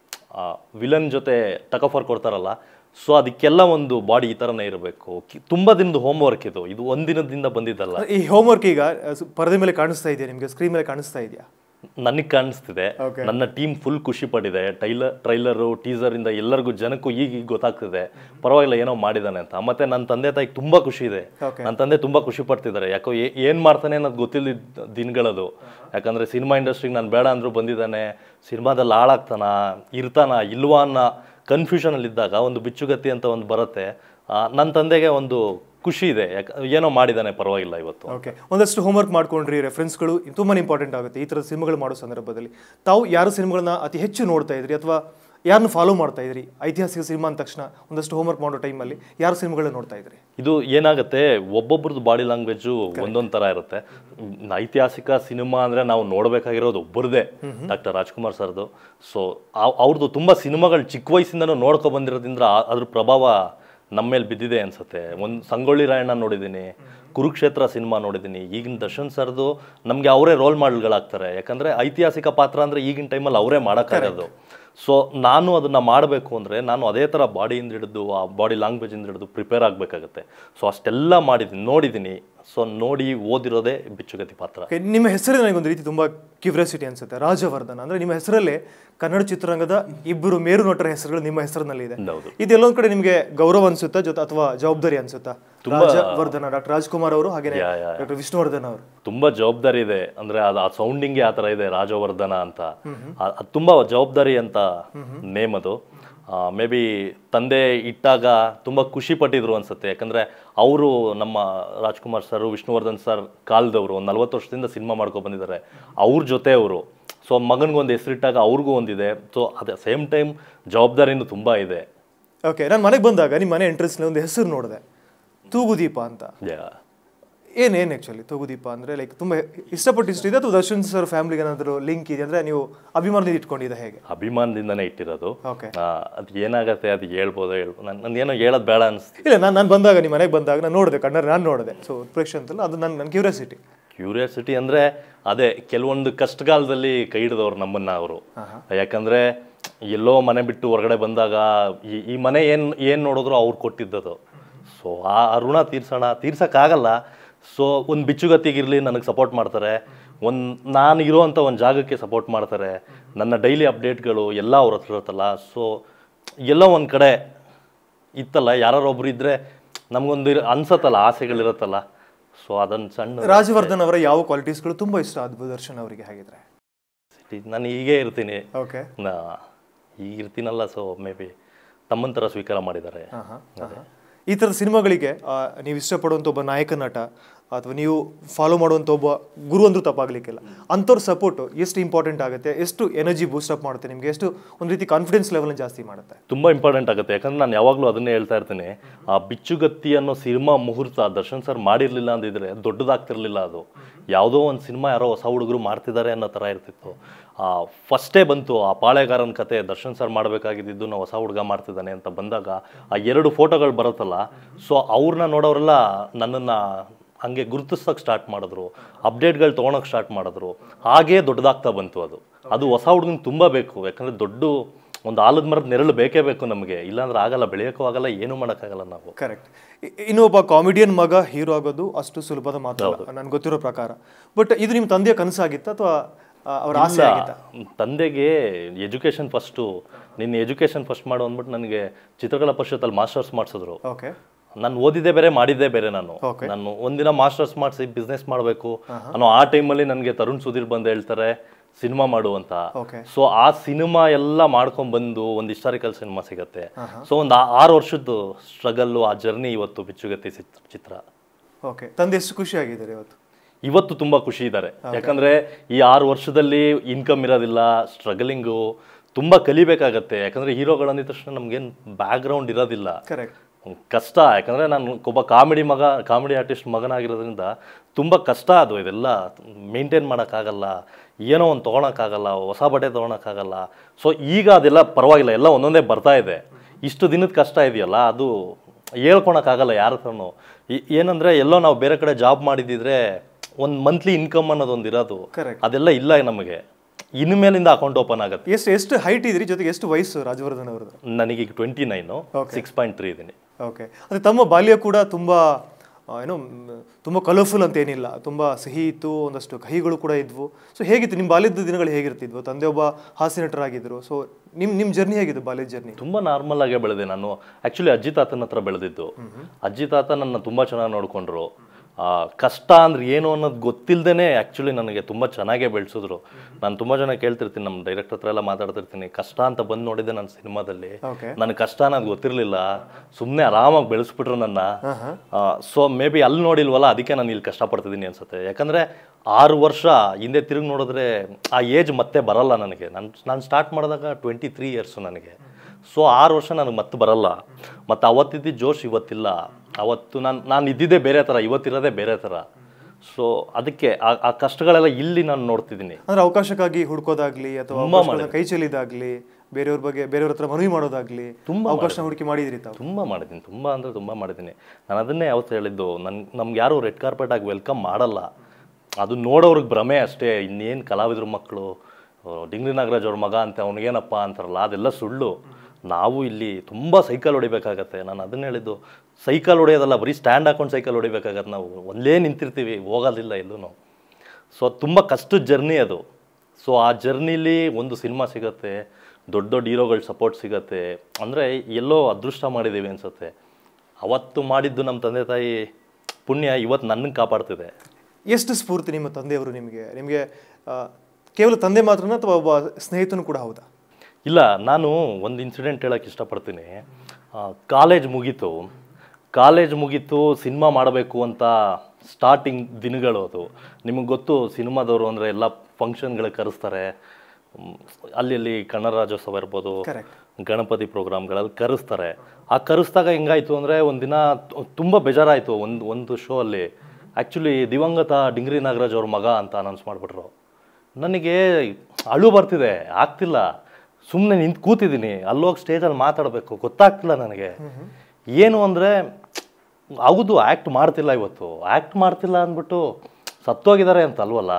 ವಿಲನ್ ಜೊತೆ ಟಕಫರ್ ಕೊಡ್ತಾರಲ್ಲ. ಸೊ ಅದಕ್ಕೆಲ್ಲ ಒಂದು ಬಾಡಿ ಈ ಥರನೇ ಇರಬೇಕು. ತುಂಬ ದಿನದ ಹೋಮ್ ವರ್ಕ್ ಇದು, ಇದು ಒಂದಿನದಿಂದ ಬಂದಿದ್ದಲ್ಲ. ಈ ಹೋಮ್ ವರ್ಕ್ ಈಗ ಪರದೆ ಮೇಲೆ ಕಾಣಿಸ್ತಾ ಇದೆಯಾ ನಿಮಗೆ? ಸ್ಕ್ರೀನ್ ಮೇಲೆ ಕಾಣಿಸ್ತಾ ಇದೆಯಾ? ನನಗೆ ಕಾಣಿಸ್ತಿದೆ. ನನ್ನ ಟೀಮ್ ಫುಲ್ ಖುಷಿ ಪಟ್ಟಿದೆ. ಟ್ರೈಲರ್ ಟ್ರೈಲರು ಟೀಸರಿಂದ ಎಲ್ಲರಿಗೂ ಜನಕ್ಕೂ ಈಗ ಈಗ ಗೊತ್ತಾಗ್ತಿದೆ ಪರವಾಗಿಲ್ಲ ಏನೋ ಮಾಡಿದ್ದಾನೆ ಅಂತ. ಮತ್ತೆ ನನ್ನ ತಂದೆ ತಾಯಿಗೆ ತುಂಬ ಖುಷಿ ಇದೆ. ನನ್ನ ತಂದೆ ತುಂಬ ಖುಷಿ ಪಡ್ತಿದ್ದಾರೆ. ಯಾಕೋ ಏನು ಮಾಡ್ತಾನೆ ಅನ್ನೋದು ಗೊತ್ತಿಲ್ಲದ ದಿನಗಳದು. ಯಾಕಂದರೆ ಸಿನಿಮಾ ಇಂಡಸ್ಟ್ರಿಗೆ ನಾನು ಬೇಡ ಅಂದರೂ ಬಂದಿದ್ದಾನೆ, ಸಿನಿಮಾದಲ್ಲಿ ಹಾಳಾಗ್ತಾನ ಇರ್ತಾನ ಇಲ್ವಾ ಅನ್ನೋ ಕನ್ಫ್ಯೂಷನಲ್ಲಿದ್ದಾಗ ಒಂದು ಬಿಚ್ಚುಗತ್ತಿ ಅಂತ ಒಂದು ಬರುತ್ತೆ. ನನ್ನ ತಂದೆಗೆ ಒಂದು ಖುಷಿ ಇದೆ, ಯಾಕೆ ಏನೋ ಮಾಡಿದ್ದಾನೆ ಪರವಾಗಿಲ್ಲ ಇವತ್ತು. ಓಕೆ. ಒಂದಷ್ಟು ಹೋಮ್ವರ್ಕ್ ಮಾಡ್ಕೊಂಡ್ರಿ, ರೆಫರೆನ್ಸ್ಗಳು ತುಂಬಾ ಇಂಪಾರ್ಟೆಂಟ್ ಆಗುತ್ತೆ ಈ ಥರದ ಸಿನಿಮಾಗಳು ಮಾಡೋ ಸಂದರ್ಭದಲ್ಲಿ. ತಾವು ಯಾರು ಸಿನಿಮಾಗಳನ್ನ ಅತಿ ಹೆಚ್ಚು ನೋಡ್ತಾ ಇದ್ರಿ ಅಥವಾ ಯಾರನ್ನು ಫಾಲೋ ಮಾಡ್ತಾ ಇದ್ರಿ? ಐತಿಹಾಸಿಕ ಸಿನಿಮಾ ಅಂದ ತಕ್ಷಣ ಒಂದಷ್ಟು ಹೋಮ್ವರ್ಕ್ ಮಾಡೋ ಟೈಮಲ್ಲಿ ಯಾರು ಸಿನಿಮಾಗಳನ್ನ ನೋಡ್ತಾ ಇದ್ರಿ? ಇದು ಏನಾಗುತ್ತೆ, ಒಬ್ಬೊಬ್ರದ್ದು ಬಾಡಿ ಲ್ಯಾಂಗ್ವೇಜು ಒಂದೊಂದು ಥರ ಇರುತ್ತೆ. ಐತಿಹಾಸಿಕ ಸಿನಿಮಾ ಅಂದರೆ ನಾವು ನೋಡಬೇಕಾಗಿರೋದು ಒಬ್ಬರದೇ, ಡಾಕ್ಟರ್ ರಾಜ್ಕುಮಾರ್ ಸರ್ದು. ಸೊ ಅವ್ರದ್ದು ತುಂಬ ಸಿನಿಮಾಗಳು ಚಿಕ್ಕ ವಯಸ್ಸಿಂದನೂ ನೋಡ್ಕೊ ಬಂದಿರೋದ್ರಿಂದ ಅದ್ರ ಪ್ರಭಾವ ನಮ್ಮ ಮೇಲೆ ಬಿದ್ದಿದೆ ಅನ್ಸುತ್ತೆ. ಒಂದು ಸಂಗೊಳ್ಳಿ ರಾಯಣ್ಣ ನೋಡಿದ್ದೀನಿ, ಕುರುಕ್ಷೇತ್ರ ಸಿನಿಮಾ ನೋಡಿದ್ದೀನಿ. ಈಗಿನ ದರ್ಶನ್ ಸರ್ದು ನಮಗೆ ಅವರೇ ರೋಲ್ ಮಾಡೆಲ್ಗಳಾಗ್ತಾರೆ. ಯಾಕಂದರೆ ಐತಿಹಾಸಿಕ ಪಾತ್ರ ಅಂದರೆ ಈಗಿನ ಟೈಮಲ್ಲಿ ಅವರೇ ಮಾಡೋಕ್ಕಾಗೋದು. ಸೊ ನಾನು ಅದನ್ನು ಮಾಡಬೇಕು ಅಂದರೆ ನಾನು ಅದೇ ಥರ ಬಾಡಿಯಿಂದ ಹಿಡಿದು ಆ ಬಾಡಿ ಲ್ಯಾಂಗ್ವೇಜಿಂದ ಹಿಡಿದು ಪ್ರಿಪೇರ್ ಆಗಬೇಕಾಗತ್ತೆ. ಸೊ ಅಷ್ಟೆಲ್ಲ ಮಾಡಿದ್ದೀನಿ, ನೋಡಿದ್ದೀನಿ. ಸೊ ನೋಡಿ ಓದಿರೋದೇ ಬಿಚ್ಚುಗತ್ತಿ ಪಾತ್ರ. ನಿಮ್ಮ ಹೆಸರೇ ನನಗೊಂದು ರೀತಿ ತುಂಬ ಕ್ಯೂರಿಯಾಸಿಟಿ ಅನ್ಸುತ್ತೆ. ರಾಜವರ್ಧನ್ ಅಂದರೆ ನಿಮ್ಮ ಹೆಸರಲ್ಲೇ ಕನ್ನಡ ಚಿತ್ರರಂಗದ ಇಬ್ಬರು ಮೇರು ನಟರ ಹೆಸರುಗಳು ನಿಮ್ಮ ಹೆಸರಿನಲ್ಲಿ ಇದೆ. ಇದೆಲ್ಲೊಂದು ಕಡೆ ನಿಮಗೆ ಗೌರವ ಅನ್ಸುತ್ತಾ ಜೊತೆ ಅಥವಾ ಜವಾಬ್ದಾರಿ ಅನ್ಸುತ್ತಾ? ರಾಜವರ್ಧನ್, ಡಾಕ್ಟರ್ ರಾಜ್ಕುಮಾರ್ ಅವರು, ಹಾಗೆ ಡಾಕ್ಟರ್ ವಿಷ್ಣುವರ್ಧನ್ ಅವರು. ತುಂಬಾ ಜವಾಬ್ದಾರಿ ಇದೆ. ಅಂದ್ರೆ ಅದು ಆ ಸೌಂಡಿಂಗ್ ಆ ಥರ ಇದೆ, ರಾಜವರ್ಧನ ಅಂತ. ಅದು ತುಂಬಾ ಜವಾಬ್ದಾರಿ ಅಂತ ನೇಮ್ ಅದು. ಮೇ ಬಿ ತಂದೆ ಇಟ್ಟಾಗ ತುಂಬ ಖುಷಿ ಪಟ್ಟಿದ್ರು ಅನ್ಸುತ್ತೆ. ಯಾಕಂದರೆ ಅವರು ನಮ್ಮ ರಾಜ್ಕುಮಾರ್ ಸರ್, ವಿಷ್ಣುವರ್ಧನ್ ಸರ್ ಕಾಲದವರು, ಒಂದು ನಲ್ವತ್ತು ವರ್ಷದಿಂದ ಸಿನಿಮಾ ಮಾಡ್ಕೊ ಬಂದಿದ್ದಾರೆ. ಅವ್ರ ಜೊತೆ ಅವರು. ಸೊ ಮಗನಿಗೊಂದು ಹೆಸರಿಟ್ಟಾಗ ಅವ್ರಿಗೂ ಒಂದಿದೆ. ಸೊ ಅದೇ ಸೇಮ್ ಟೈಮ್ ಜವಾಬ್ದಾರಿನೂ ತುಂಬ ಇದೆ. ಓಕೆ. ನಾನು ಮನೆಗೆ ಬಂದಾಗ ನಿಮ್ಮ ಮನೆ ಎಂಟ್ರೆನ್ಸ್ನಲ್ಲಿ ಒಂದು ಹೆಸರು ನೋಡಿದೆ, ತೂಗುದೀಪ ಅಂತ. ಏನೇನು ಆ್ಯಕ್ಚುಲಿ ತೂಗುದೀಪ ಅಂದರೆ ಲೈಕ್ ತುಂಬ ಇಷ್ಟಪಟ್ಟು ಇಷ್ಟ ಇದೆ ಅಥವಾ ದರ್ಶನ್ ಸರ್ ಫ್ಯಾಮಿಲಿಗೆ ಏನಾದರೂ ಲಿಂಕ್ ಇದೆ ಅಂದರೆ ನೀವು ಅಭಿಮಾನದಿಂದ ಇಟ್ಕೊಂಡಿದ್ದೆ ಹೇಗೆ? ಅಭಿಮಾನದಿಂದನೇ ಇಟ್ಟಿರೋದು. ಓಕೆ, ಅದು ಏನಾಗತ್ತೆ ಅದು ಹೇಳ್ಬೋದು ಹೇಳ್ಬೋದು ನಾನು ನಾನು ಏನೋ ಹೇಳೋದು ಬೇಡ ಅನಿಸ್ತು. ಇಲ್ಲ, ನಾನು ನಾನು ಬಂದಾಗ ನಿಮ್ಮ ಮನೆಗೆ ಬಂದಾಗ ನಾನು ನೋಡಿದೆ, ಕಣ್ಣಾರೆ ನಾನು ನೋಡಿದೆ. ಸೊ ಉತ್ಪ್ರೇಕ್ಷ ಅಂತಲ್ಲ, ಅದು ನನ್ನ ನನ್ನ ಕ್ಯೂರಿಯಾಸಿಟಿ ಕ್ಯೂರಿಯಾಸಿಟಿ ಅಂದರೆ ಅದೇ ಕೆಲವೊಂದು ಕಷ್ಟಕಾಲದಲ್ಲಿ ಕೈ ಹಿಡಿದವ್ರು ನಮ್ಮನ್ನು ಅವರು. ಯಾಕಂದರೆ ಎಲ್ಲೋ ಮನೆ ಬಿಟ್ಟು ಹೊರಗಡೆ ಬಂದಾಗ ಈ ಈ ಮನೆ ಏನು ಏನು ನೋಡಿದ್ರು ಅವ್ರು ಕೊಟ್ಟಿದ್ದದು. ಸೊ ಆ ಋಣ ತೀರ್ಸೋಣ ತೀರ್ಸೋಕ್ಕಾಗಲ್ಲ. ಸೊ ಒಂದು ಬಿಚ್ಚುಗತ್ತಿಗಿರಲಿ ನನಗೆ ಸಪೋರ್ಟ್ ಮಾಡ್ತಾರೆ, ಒಂದು ನಾನು ಇರೋವಂಥ ಒಂದು ಜಾಗಕ್ಕೆ ಸಪೋರ್ಟ್ ಮಾಡ್ತಾರೆ, ನನ್ನ ಡೈಲಿ ಅಪ್ಡೇಟ್ಗಳು ಎಲ್ಲ ಅವ್ರ ಹತ್ರ ಇರುತ್ತಲ್ಲ. ಸೊ ಎಲ್ಲೋ ಒಂದು ಕಡೆ ಇತ್ತಲ್ಲ, ಯಾರೊಬ್ಬರು ಇದ್ದರೆ ನಮಗೊಂದು ಅನ್ಸತ್ತಲ್ಲ, ಆಸೆಗಳಿರುತ್ತಲ್ಲ. ಸೊ ಅದನ್ನು ಸಣ್ಣ ರಾಜವರ್ಧನ್ ಅವರ ಯಾವ ಕ್ವಾಲಿಟೀಸ್ಗಳು ತುಂಬ ಇಷ್ಟ ಆದ್ವು ದರ್ಶನ್ ಅವರಿಗೆ ಹಾಗಿದ್ರೆ? ನಾನು ಹೀಗೆ ಇರ್ತೀನಿ, ಓಕೆ, ನಾ ಈಗ ಇರ್ತೀನಲ್ಲ. ಸೊ ಮೇ ಬಿ ತಮ್ಮನ ಥರ ಸ್ವೀಕಾರ ಮಾಡಿದ್ದಾರೆ. ಈ ಥರದ ಸಿನಿಮಾಗಳಿಗೆ ನೀವು ಇಷ್ಟಪಡುವಂಥ ಒಬ್ಬ ನಾಯಕ ನಟ ಅಥವಾ ನೀವು ಫಾಲೋ ಮಾಡುವಂಥ ಒಬ್ಬ ಗುರು ಅಂದ್ರೂ ತಪ್ಪಾಗಲಿಕ್ಕಿಲ್ಲ, ಅಂಥವ್ರ ಸಪೋರ್ಟು ಎಷ್ಟು ಇಂಪಾರ್ಟೆಂಟ್ ಆಗುತ್ತೆ, ಎಷ್ಟು ಎನರ್ಜಿ ಬೂಸ್ಟಪ್ ಮಾಡುತ್ತೆ ನಿಮಗೆ, ಎಷ್ಟು ಒಂದು ರೀತಿ ಕಾನ್ಫಿಡೆನ್ಸ್ ಲೆವೆಲ್ನ ಜಾಸ್ತಿ ಮಾಡುತ್ತೆ? ತುಂಬ ಇಂಪಾರ್ಟೆಂಟ್ ಆಗುತ್ತೆ. ಯಾಕಂದ್ರೆ ನಾನು ಯಾವಾಗಲೂ ಅದನ್ನೇ ಹೇಳ್ತಾ ಇರ್ತೀನಿ, ಆ ಬಿಚ್ಚುಗತ್ತಿ ಅನ್ನೋ ಸಿನಿಮಾ ಮುಹೂರ್ತ ದರ್ಶನ್ ಸರ್ ಮಾಡಿರಲಿಲ್ಲ ಅಂದಿದ್ರೆ ದೊಡ್ಡದಾಗ್ತಿರ್ಲಿಲ್ಲ. ಅದು ಯಾವುದೋ ಒಂದು ಸಿನಿಮಾ ಯಾರೋ ಹೊಸ ಹುಡುಗರು ಮಾಡ್ತಿದ್ದಾರೆ ಅನ್ನೋ ಥರ ಇರ್ತಿತ್ತು. ಫಸ್ಟೇ ಬಂತು ಆ ಪಾಳೆಗಾರನ ಕತೆ, ದರ್ಶನ್ ಸರ್ ಮಾಡಬೇಕಾಗಿದ್ದು ನಾವು ಹೊಸ ಹುಡುಗ ಮಾಡ್ತಿದ್ದಾನೆ ಅಂತ ಬಂದಾಗ ಆ ಎರಡು ಫೋಟೋಗಳು ಬರುತ್ತಲ್ಲ. ಸೊ ಅವ್ರನ್ನ ನೋಡೋರೆಲ್ಲ ನನ್ನನ್ನು ಹಂಗೆ ಗುರುತಿಸೋಕೆ ಸ್ಟಾರ್ಟ್ ಮಾಡಿದ್ರು, ಅಪ್ಡೇಟ್ಗಳು ತೊಗೊಳಕ್ಕೆ ಸ್ಟಾರ್ಟ್ ಮಾಡಿದ್ರು. ಹಾಗೇ ದೊಡ್ಡದಾಗ್ತಾ ಬಂತು. ಅದು ಅದು ಹೊಸ ಹುಡುಗನ ತುಂಬ ಬೇಕು. ಯಾಕಂದರೆ ದೊಡ್ಡ ಒಂದು ಆಲದ ಮರದ ನೆರಳು ಬೇಕೇ ಬೇಕು ನಮಗೆ, ಇಲ್ಲಾಂದ್ರೆ ಆಗಲ್ಲ, ಬೆಳೆಯೋಕ್ಕೂ ಆಗಲ್ಲ, ಏನೂ ಮಾಡೋಕ್ಕಾಗಲ್ಲ ನಾವು. ಕರೆಕ್ಟ್. ಇನ್ನೊಬ್ಬ ಕಾಮಿಡಿಯನ್ ಮಗ ಹೀರೋ ಆಗೋದು ಅಷ್ಟು ಸುಲಭದ ಮಾತು ನನಗೆ ಗೊತ್ತಿರೋ ಪ್ರಕಾರ. ಬಟ್ ಇದು ನಿಮ್ಮ ತಂದೆಯ ಕನಸಾಗಿತ್ತಾ ಅಥವಾ ಅವ್ರ ಆಸೆ ಆಗಿತ್ತಾ? ತಂದೆಗೆ ಎಜುಕೇಷನ್ ಫಸ್ಟು, ನಿನ್ನ ಎಜುಕೇಷನ್ ಫಸ್ಟ್ ಮಾಡು ಅಂದ್ಬಿಟ್ಟು ನನಗೆ ಚಿತ್ರಕಲಾ ಪರಿಷತ್ತಲ್ಲಿ ಮಾಸ್ಟರ್ಸ್ ಮಾಡಿಸಿದ್ರು. ಓಕೆ, ನಾನು ಓದಿದ್ದೇ ಬೇರೆ ಮಾಡಿದ್ದೇ ಬೇರೆ. ನಾನು ನಾನು ಒಂದಿನ ಮಾಸ್ಟರ್ಸ್ ಮಾಡಿಸಿ ಬಿಸ್ನೆಸ್ ಮಾಡಬೇಕು ಅನ್ನೋ ಆ ಟೈಮಲ್ಲಿ ನನಗೆ ತರುಣ್ ಸುಧೀರ್ ಬಂದು ಹೇಳ್ತಾರೆ ಸಿನಿಮಾ ಮಾಡು ಅಂತ. ಸೊ ಆ ಸಿನಿಮಾ ಎಲ್ಲ ಮಾಡ್ಕೊಂಡ್ ಬಂದು ಒಂದು ಹಿಸ್ಟಾರಿಕಲ್ ಸಿನಿಮಾ ಸಿಗತ್ತೆ. ಸೊ ಒಂದು ಆರು ವರ್ಷದ್ದು ಸ್ಟ್ರಗಲ್ಲು, ಆ ಜರ್ನಿ ಇವತ್ತು ಬಿಚ್ಚುಗತ್ತಿ ಚಿತ್ರ. ಓಕೆ, ತಂದೆ ಎಷ್ಟು ಖುಷಿ ಆಗಿದ್ದಾರೆ ಇವತ್ತು? ಇವತ್ತು ತುಂಬಾ ಖುಷಿ ಇದ್ದಾರೆ. ಯಾಕಂದ್ರೆ ಈ ಆರು ವರ್ಷದಲ್ಲಿ ಇನ್ಕಮ್ ಇರೋದಿಲ್ಲ, ಸ್ಟ್ರಗಲಿಂಗು ತುಂಬಾ ಕಲಿಬೇಕಾಗತ್ತೆ. ಯಾಕಂದ್ರೆ ಹೀರೋಗಳಂದಿದ ತಕ್ಷಣ ನಮ್ಗೇನು ಬ್ಯಾಕ್ ಗ್ರೌಂಡ್ ಇರೋದಿಲ್ಲ, ಕಷ್ಟ. ಯಾಕಂದ್ರೆ ನಾನು ಒಬ್ಬ ಕಾಮಿಡಿ ಮಗ, ಕಾಮಿಡಿ ಆರ್ಟಿಸ್ಟ್ ಮಗನಾಗಿರೋದ್ರಿಂದ ತುಂಬ ಕಷ್ಟ ಅದು. ಇದೆಲ್ಲ ಮೇಂಟೈನ್ ಮಾಡೋಕ್ಕಾಗಲ್ಲ, ಏನೋ ಒಂದು ತೊಗೊಳಕ್ಕಾಗಲ್ಲ, ಹೊಸ ಬಟ್ಟೆ ತೊಗೊಳಕ್ಕಾಗಲ್ಲ. ಸೊ ಈಗ ಅದೆಲ್ಲ ಪರವಾಗಿಲ್ಲ, ಎಲ್ಲ ಒಂದೊಂದೇ ಬರ್ತಾ ಇದೆ. ಇಷ್ಟು ದಿನದ ಕಷ್ಟ ಇದೆಯಲ್ಲ, ಅದು ಹೇಳ್ಕೊಳಕ್ಕಾಗಲ್ಲ ಯಾರ ಹತ್ರನೂ. ಏನಂದರೆ ಎಲ್ಲೋ ನಾವು ಬೇರೆ ಕಡೆ ಜಾಬ್ ಮಾಡಿದ್ದಿದ್ರೆ ಒಂದು ಮಂತ್ಲಿ ಇನ್ಕಮ್ ಅನ್ನೋದೊಂದು ಇರೋದು, ಅದೆಲ್ಲ ಇಲ್ಲ ನಮಗೆ. ಇನ್ಮೇಲಿಂದ ಅಕೌಂಟ್ ಓಪನ್ ಆಗುತ್ತೆ. ಎಷ್ಟು ಎಷ್ಟು ಹೈಟ್ ಇದ್ರಿ, ಜೊತೆಗೆ ಎಷ್ಟು ವಯಸ್ಸು ರಾಜವರ್ಧನ್ ಅವ್ರದ್ದು? ನನಗೀಗ twenty nine, six point three ಇದ್ದೀನಿ. ಓಕೆ, ಅಂದರೆ ತಮ್ಮ ಬಾಲ್ಯ ಕೂಡ ತುಂಬ ಏನೋ ತುಂಬ ಕಲರ್ಫುಲ್ ಅಂತ ಏನಿಲ್ಲ, ತುಂಬ ಸಿಹಿ ಇತ್ತು, ಒಂದಷ್ಟು ಕಹಿಗಳು ಕೂಡ ಇದ್ವು. ಸೊ ಹೇಗಿತ್ತು ನಿಮ್ಮ ಬಾಲ್ಯದ ದಿನಗಳು, ಹೇಗಿರ್ತಿದ್ವು? ತಂದೆ ಒಬ್ಬ ಹಾಸ್ಯ ನಟರಾಗಿದ್ದರು. ಸೊ ನಿಮ್ಮ ನಿಮ್ಮ ಜರ್ನಿ ಹೇಗಿತ್ತು, ಬಾಲ್ಯದ ಜರ್ನಿ? ತುಂಬ ನಾರ್ಮಲ್ ಆಗೇ ಬೆಳೆದೆ ನಾನು. ಆ್ಯಕ್ಚುಲಿ ಅಜ್ಜಿ ತಾತನ ಹತ್ರ ಬೆಳೆದಿದ್ದು. ಅಜ್ಜಿ ತಾತ ನನ್ನ ತುಂಬ ಚೆನ್ನಾಗಿ ನೋಡಿಕೊಂಡ್ರು. ಕಷ್ಟ ಅಂದ್ರೆ ಏನು ಅನ್ನೋದು ಗೊತ್ತಿಲ್ಲದೇ ಆ್ಯಕ್ಚುಲಿ ನನಗೆ ತುಂಬ ಚೆನ್ನಾಗೇ ಬೆಳೆಸಿದ್ರು. ನಾನು ತುಂಬ ಜನ ಕೇಳ್ತಿರ್ತೀನಿ, ನಮ್ಮ ಡೈರೆಕ್ಟರ್ ಹತ್ರ ಎಲ್ಲ ಮಾತಾಡ್ತಿರ್ತೀನಿ, ಕಷ್ಟ ಅಂತ ಬಂದು ನೋಡಿದ್ದೆ ನನ್ನ ಸಿನಿಮಾದಲ್ಲಿ. ನನಗೆ ಕಷ್ಟ ಅನ್ನೋದು ಗೊತ್ತಿರಲಿಲ್ಲ, ಸುಮ್ಮನೆ ಆರಾಮಾಗಿ ಬೆಳೆಸ್ಬಿಟ್ರು ನನ್ನ. ಸೊ ಮೇ ಬಿ ಅಲ್ಲಿ ನೋಡಿಲ್ವಲ್ಲ, ಅದಕ್ಕೆ ನಾನು ಇಲ್ಲಿ ಕಷ್ಟಪಡ್ತಿದ್ದೀನಿ ಅನ್ಸುತ್ತೆ. ಯಾಕಂದರೆ ಆರು ವರ್ಷ ಹಿಂದೆ ತಿರುಗಿ ನೋಡಿದ್ರೆ ಆ ಏಜ್ ಮತ್ತೆ ಬರಲ್ಲ ನನಗೆ. ನಾನು ನಾನು ಸ್ಟಾರ್ಟ್ ಮಾಡಿದಾಗ ಟ್ವೆಂಟಿ ತ್ರೀ ಇಯರ್ಸು ನನಗೆ. ಸೊ ಆರು ವರ್ಷ ನನಗೆ ಮತ್ತೆ ಬರಲ್ಲ. ಮತ್ತು ಅವತ್ತಿದ್ದ ಜೋಶ್ ಇವತ್ತಿಲ್ಲ. ಅವತ್ತು ನಾನು ನಾನು ಇದ್ದಿದ್ದೇ ಬೇರೆ ಥರ, ಇವತ್ತಿರೋದೇ ಬೇರೆ ಥರ. ಸೊ ಅದಕ್ಕೆ ಆ ಕಷ್ಟಗಳೆಲ್ಲ ಇಲ್ಲಿ ನಾನು ನೋಡ್ತಿದ್ದೀನಿ. ಅಂದರೆ ಅವಕಾಶಕ್ಕಾಗಿ ಹುಡ್ಕೋದಾಗ್ಲಿ ಅಥವಾ ಕೈ ಚೆಲ್ಲಿದಾಗಲಿ, ಬೇರೆಯವ್ರ ಬಗ್ಗೆ ಬೇರೆಯವ್ರ ಹತ್ರ ಮನವಿ ಮಾಡೋದಾಗ್ಲಿ, ತುಂಬ ಅವಕಾಶ ಹುಡುಕಿ ಮಾಡಿದ್ರಿ ತಾವು? ತುಂಬ ಮಾಡಿದ್ದೀನಿ, ತುಂಬ ಅಂದರೆ ತುಂಬ ಮಾಡಿದ್ದೀನಿ. ನಾನು ಅದನ್ನೇ ಯಾವತ್ತು ಹೇಳಿದ್ದು, ನನ್ ನಮ್ಗೆ ಯಾರು ರೆಡ್ ಕಾರ್ಪೆಟ್ ಆಗಿ ವೆಲ್ಕಮ್ ಮಾಡಲ್ಲ. ಅದು ನೋಡೋರ್ಗೆ ಭ್ರಮೆ ಅಷ್ಟೇ. ಇನ್ನೇನು ಕಲಾವಿದ್ರ ಮಕ್ಕಳು, ಡಿಂಗ್ರಿ ನಾಗರಾಜ್ ಅವ್ರ ಮಗ ಅಂತ ಅವ್ನಿಗೇನಪ್ಪ ಅಂತಾರಲ್ಲ, ಅದೆಲ್ಲ ಸುಳ್ಳು. ನಾವು ಇಲ್ಲಿ ತುಂಬ ಸೈಕಲ್ ಹೊಡಿಬೇಕಾಗತ್ತೆ. ನಾನು ಅದನ್ನ ಹೇಳಿದ್ದು, ಸೈಕಲ್ ಹೊಡೆಯೋದಲ್ಲ, ಬರೀ ಸ್ಟ್ಯಾಂಡ್ ಹಾಕೊಂಡು ಸೈಕಲ್ ಹೊಡಿಬೇಕಾಗತ್ತೆ. ನಾವು ಒಂದೇ ನಿಂತಿರ್ತೀವಿ, ಹೋಗೋದಿಲ್ಲ ಎಲ್ಲೂ ನಾವು. ಸೊ ತುಂಬ ಕಷ್ಟದ ಜರ್ನಿ ಅದು. ಸೊ ಆ ಜರ್ನಿಲಿ ಒಂದು ಸಿನಿಮಾ ಸಿಗುತ್ತೆ, ದೊಡ್ಡ ದೊಡ್ಡ ಹೀರೋಗಳ ಸಪೋರ್ಟ್ ಸಿಗುತ್ತೆ ಅಂದರೆ ಎಲ್ಲೋ ಅದೃಷ್ಟ ಮಾಡಿದ್ದೀವಿ ಅನಿಸುತ್ತೆ. ಅವತ್ತು ಮಾಡಿದ್ದು ನಮ್ಮ ತಂದೆ ತಾಯಿ ಪುಣ್ಯ ಇವತ್ತು ನನ್ನನ್ನು ಕಾಪಾಡ್ತಿದೆ. ಎಷ್ಟು ಸ್ಫೂರ್ತಿ ನಿಮ್ಮ ತಂದೆಯವರು ನಿಮಗೆ? ನಿಮಗೆ ಕೇವಲ ತಂದೆ ಮಾತ್ರನ ಅಥವಾ ಒಬ್ಬ ಸ್ನೇಹಿತನು ಕೂಡ ಹೌದಾ? ಇಲ್ಲ, ನಾನು ಒಂದು ಇನ್ಸಿಡೆಂಟ್ ಹೇಳೋಕ್ಕೆ ಇಷ್ಟಪಡ್ತೀನಿ. ಕಾಲೇಜ್ ಮುಗೀತು ಕಾಲೇಜ್ ಮುಗೀತು ಸಿನಿಮಾ ಮಾಡಬೇಕು ಅಂತ ಸ್ಟಾರ್ಟಿಂಗ್ ದಿನಗಳು ಅದು. ನಿಮಗೆ ಗೊತ್ತು, ಸಿನಿಮಾದವರು ಅಂದರೆ ಎಲ್ಲ ಫಂಕ್ಷನ್ಗಳಿಗೆ ಕರೆಸ್ತಾರೆ. ಅಲ್ಲಿ ಅಲ್ಲಿ ಕನ್ನಡ ರಾಜ್ಯೋತ್ಸವ ಇರ್ಬೋದು, ಗಣಪತಿ ಪ್ರೋಗ್ರಾಮ್ಗಳಲ್ಲಿ ಕರೆಸ್ತಾರೆ. ಆ ಕರೆಸ್ದಾಗ ಹೆಂಗಾಯಿತು ಅಂದರೆ, ಒಂದಿನ ತುಂಬ ಬೇಜಾರಾಯಿತು. ಒಂದು ಒಂದು ಶೋ ಅಲ್ಲಿ ಆ್ಯಕ್ಚುಲಿ ದಿವಂಗತ ಡಿಂಗ್ರಿ ನಾಗರಾಜ್ ಅವ್ರ ಮಗ ಅಂತ ಅನೌನ್ಸ್ ಮಾಡಿಬಿಟ್ರು. ನನಗೆ ಅಳು ಬರ್ತಿದೆ, ಆಗ್ತಿಲ್ಲ. ಸುಮ್ಮನೆ ನಿಂತು ಕೂತಿದ್ದೀನಿ, ಅಲ್ಲೋಗಿ ಸ್ಟೇಜಲ್ಲಿ ಮಾತಾಡಬೇಕು, ಗೊತ್ತಾಗ್ತಿಲ್ಲ ನನಗೆ. ಏನು ಅಂದರೆ ಹೌದು ಆ್ಯಕ್ಟ್ ಮಾಡ್ತಿಲ್ಲ, ಇವತ್ತು ಆ್ಯಕ್ಟ್ ಮಾಡ್ತಿಲ್ಲ ಅಂದ್ಬಿಟ್ಟು ಸತ್ತೋಗಿದ್ದಾರೆ ಅಂತ ಅಲ್ವಲ್ಲ.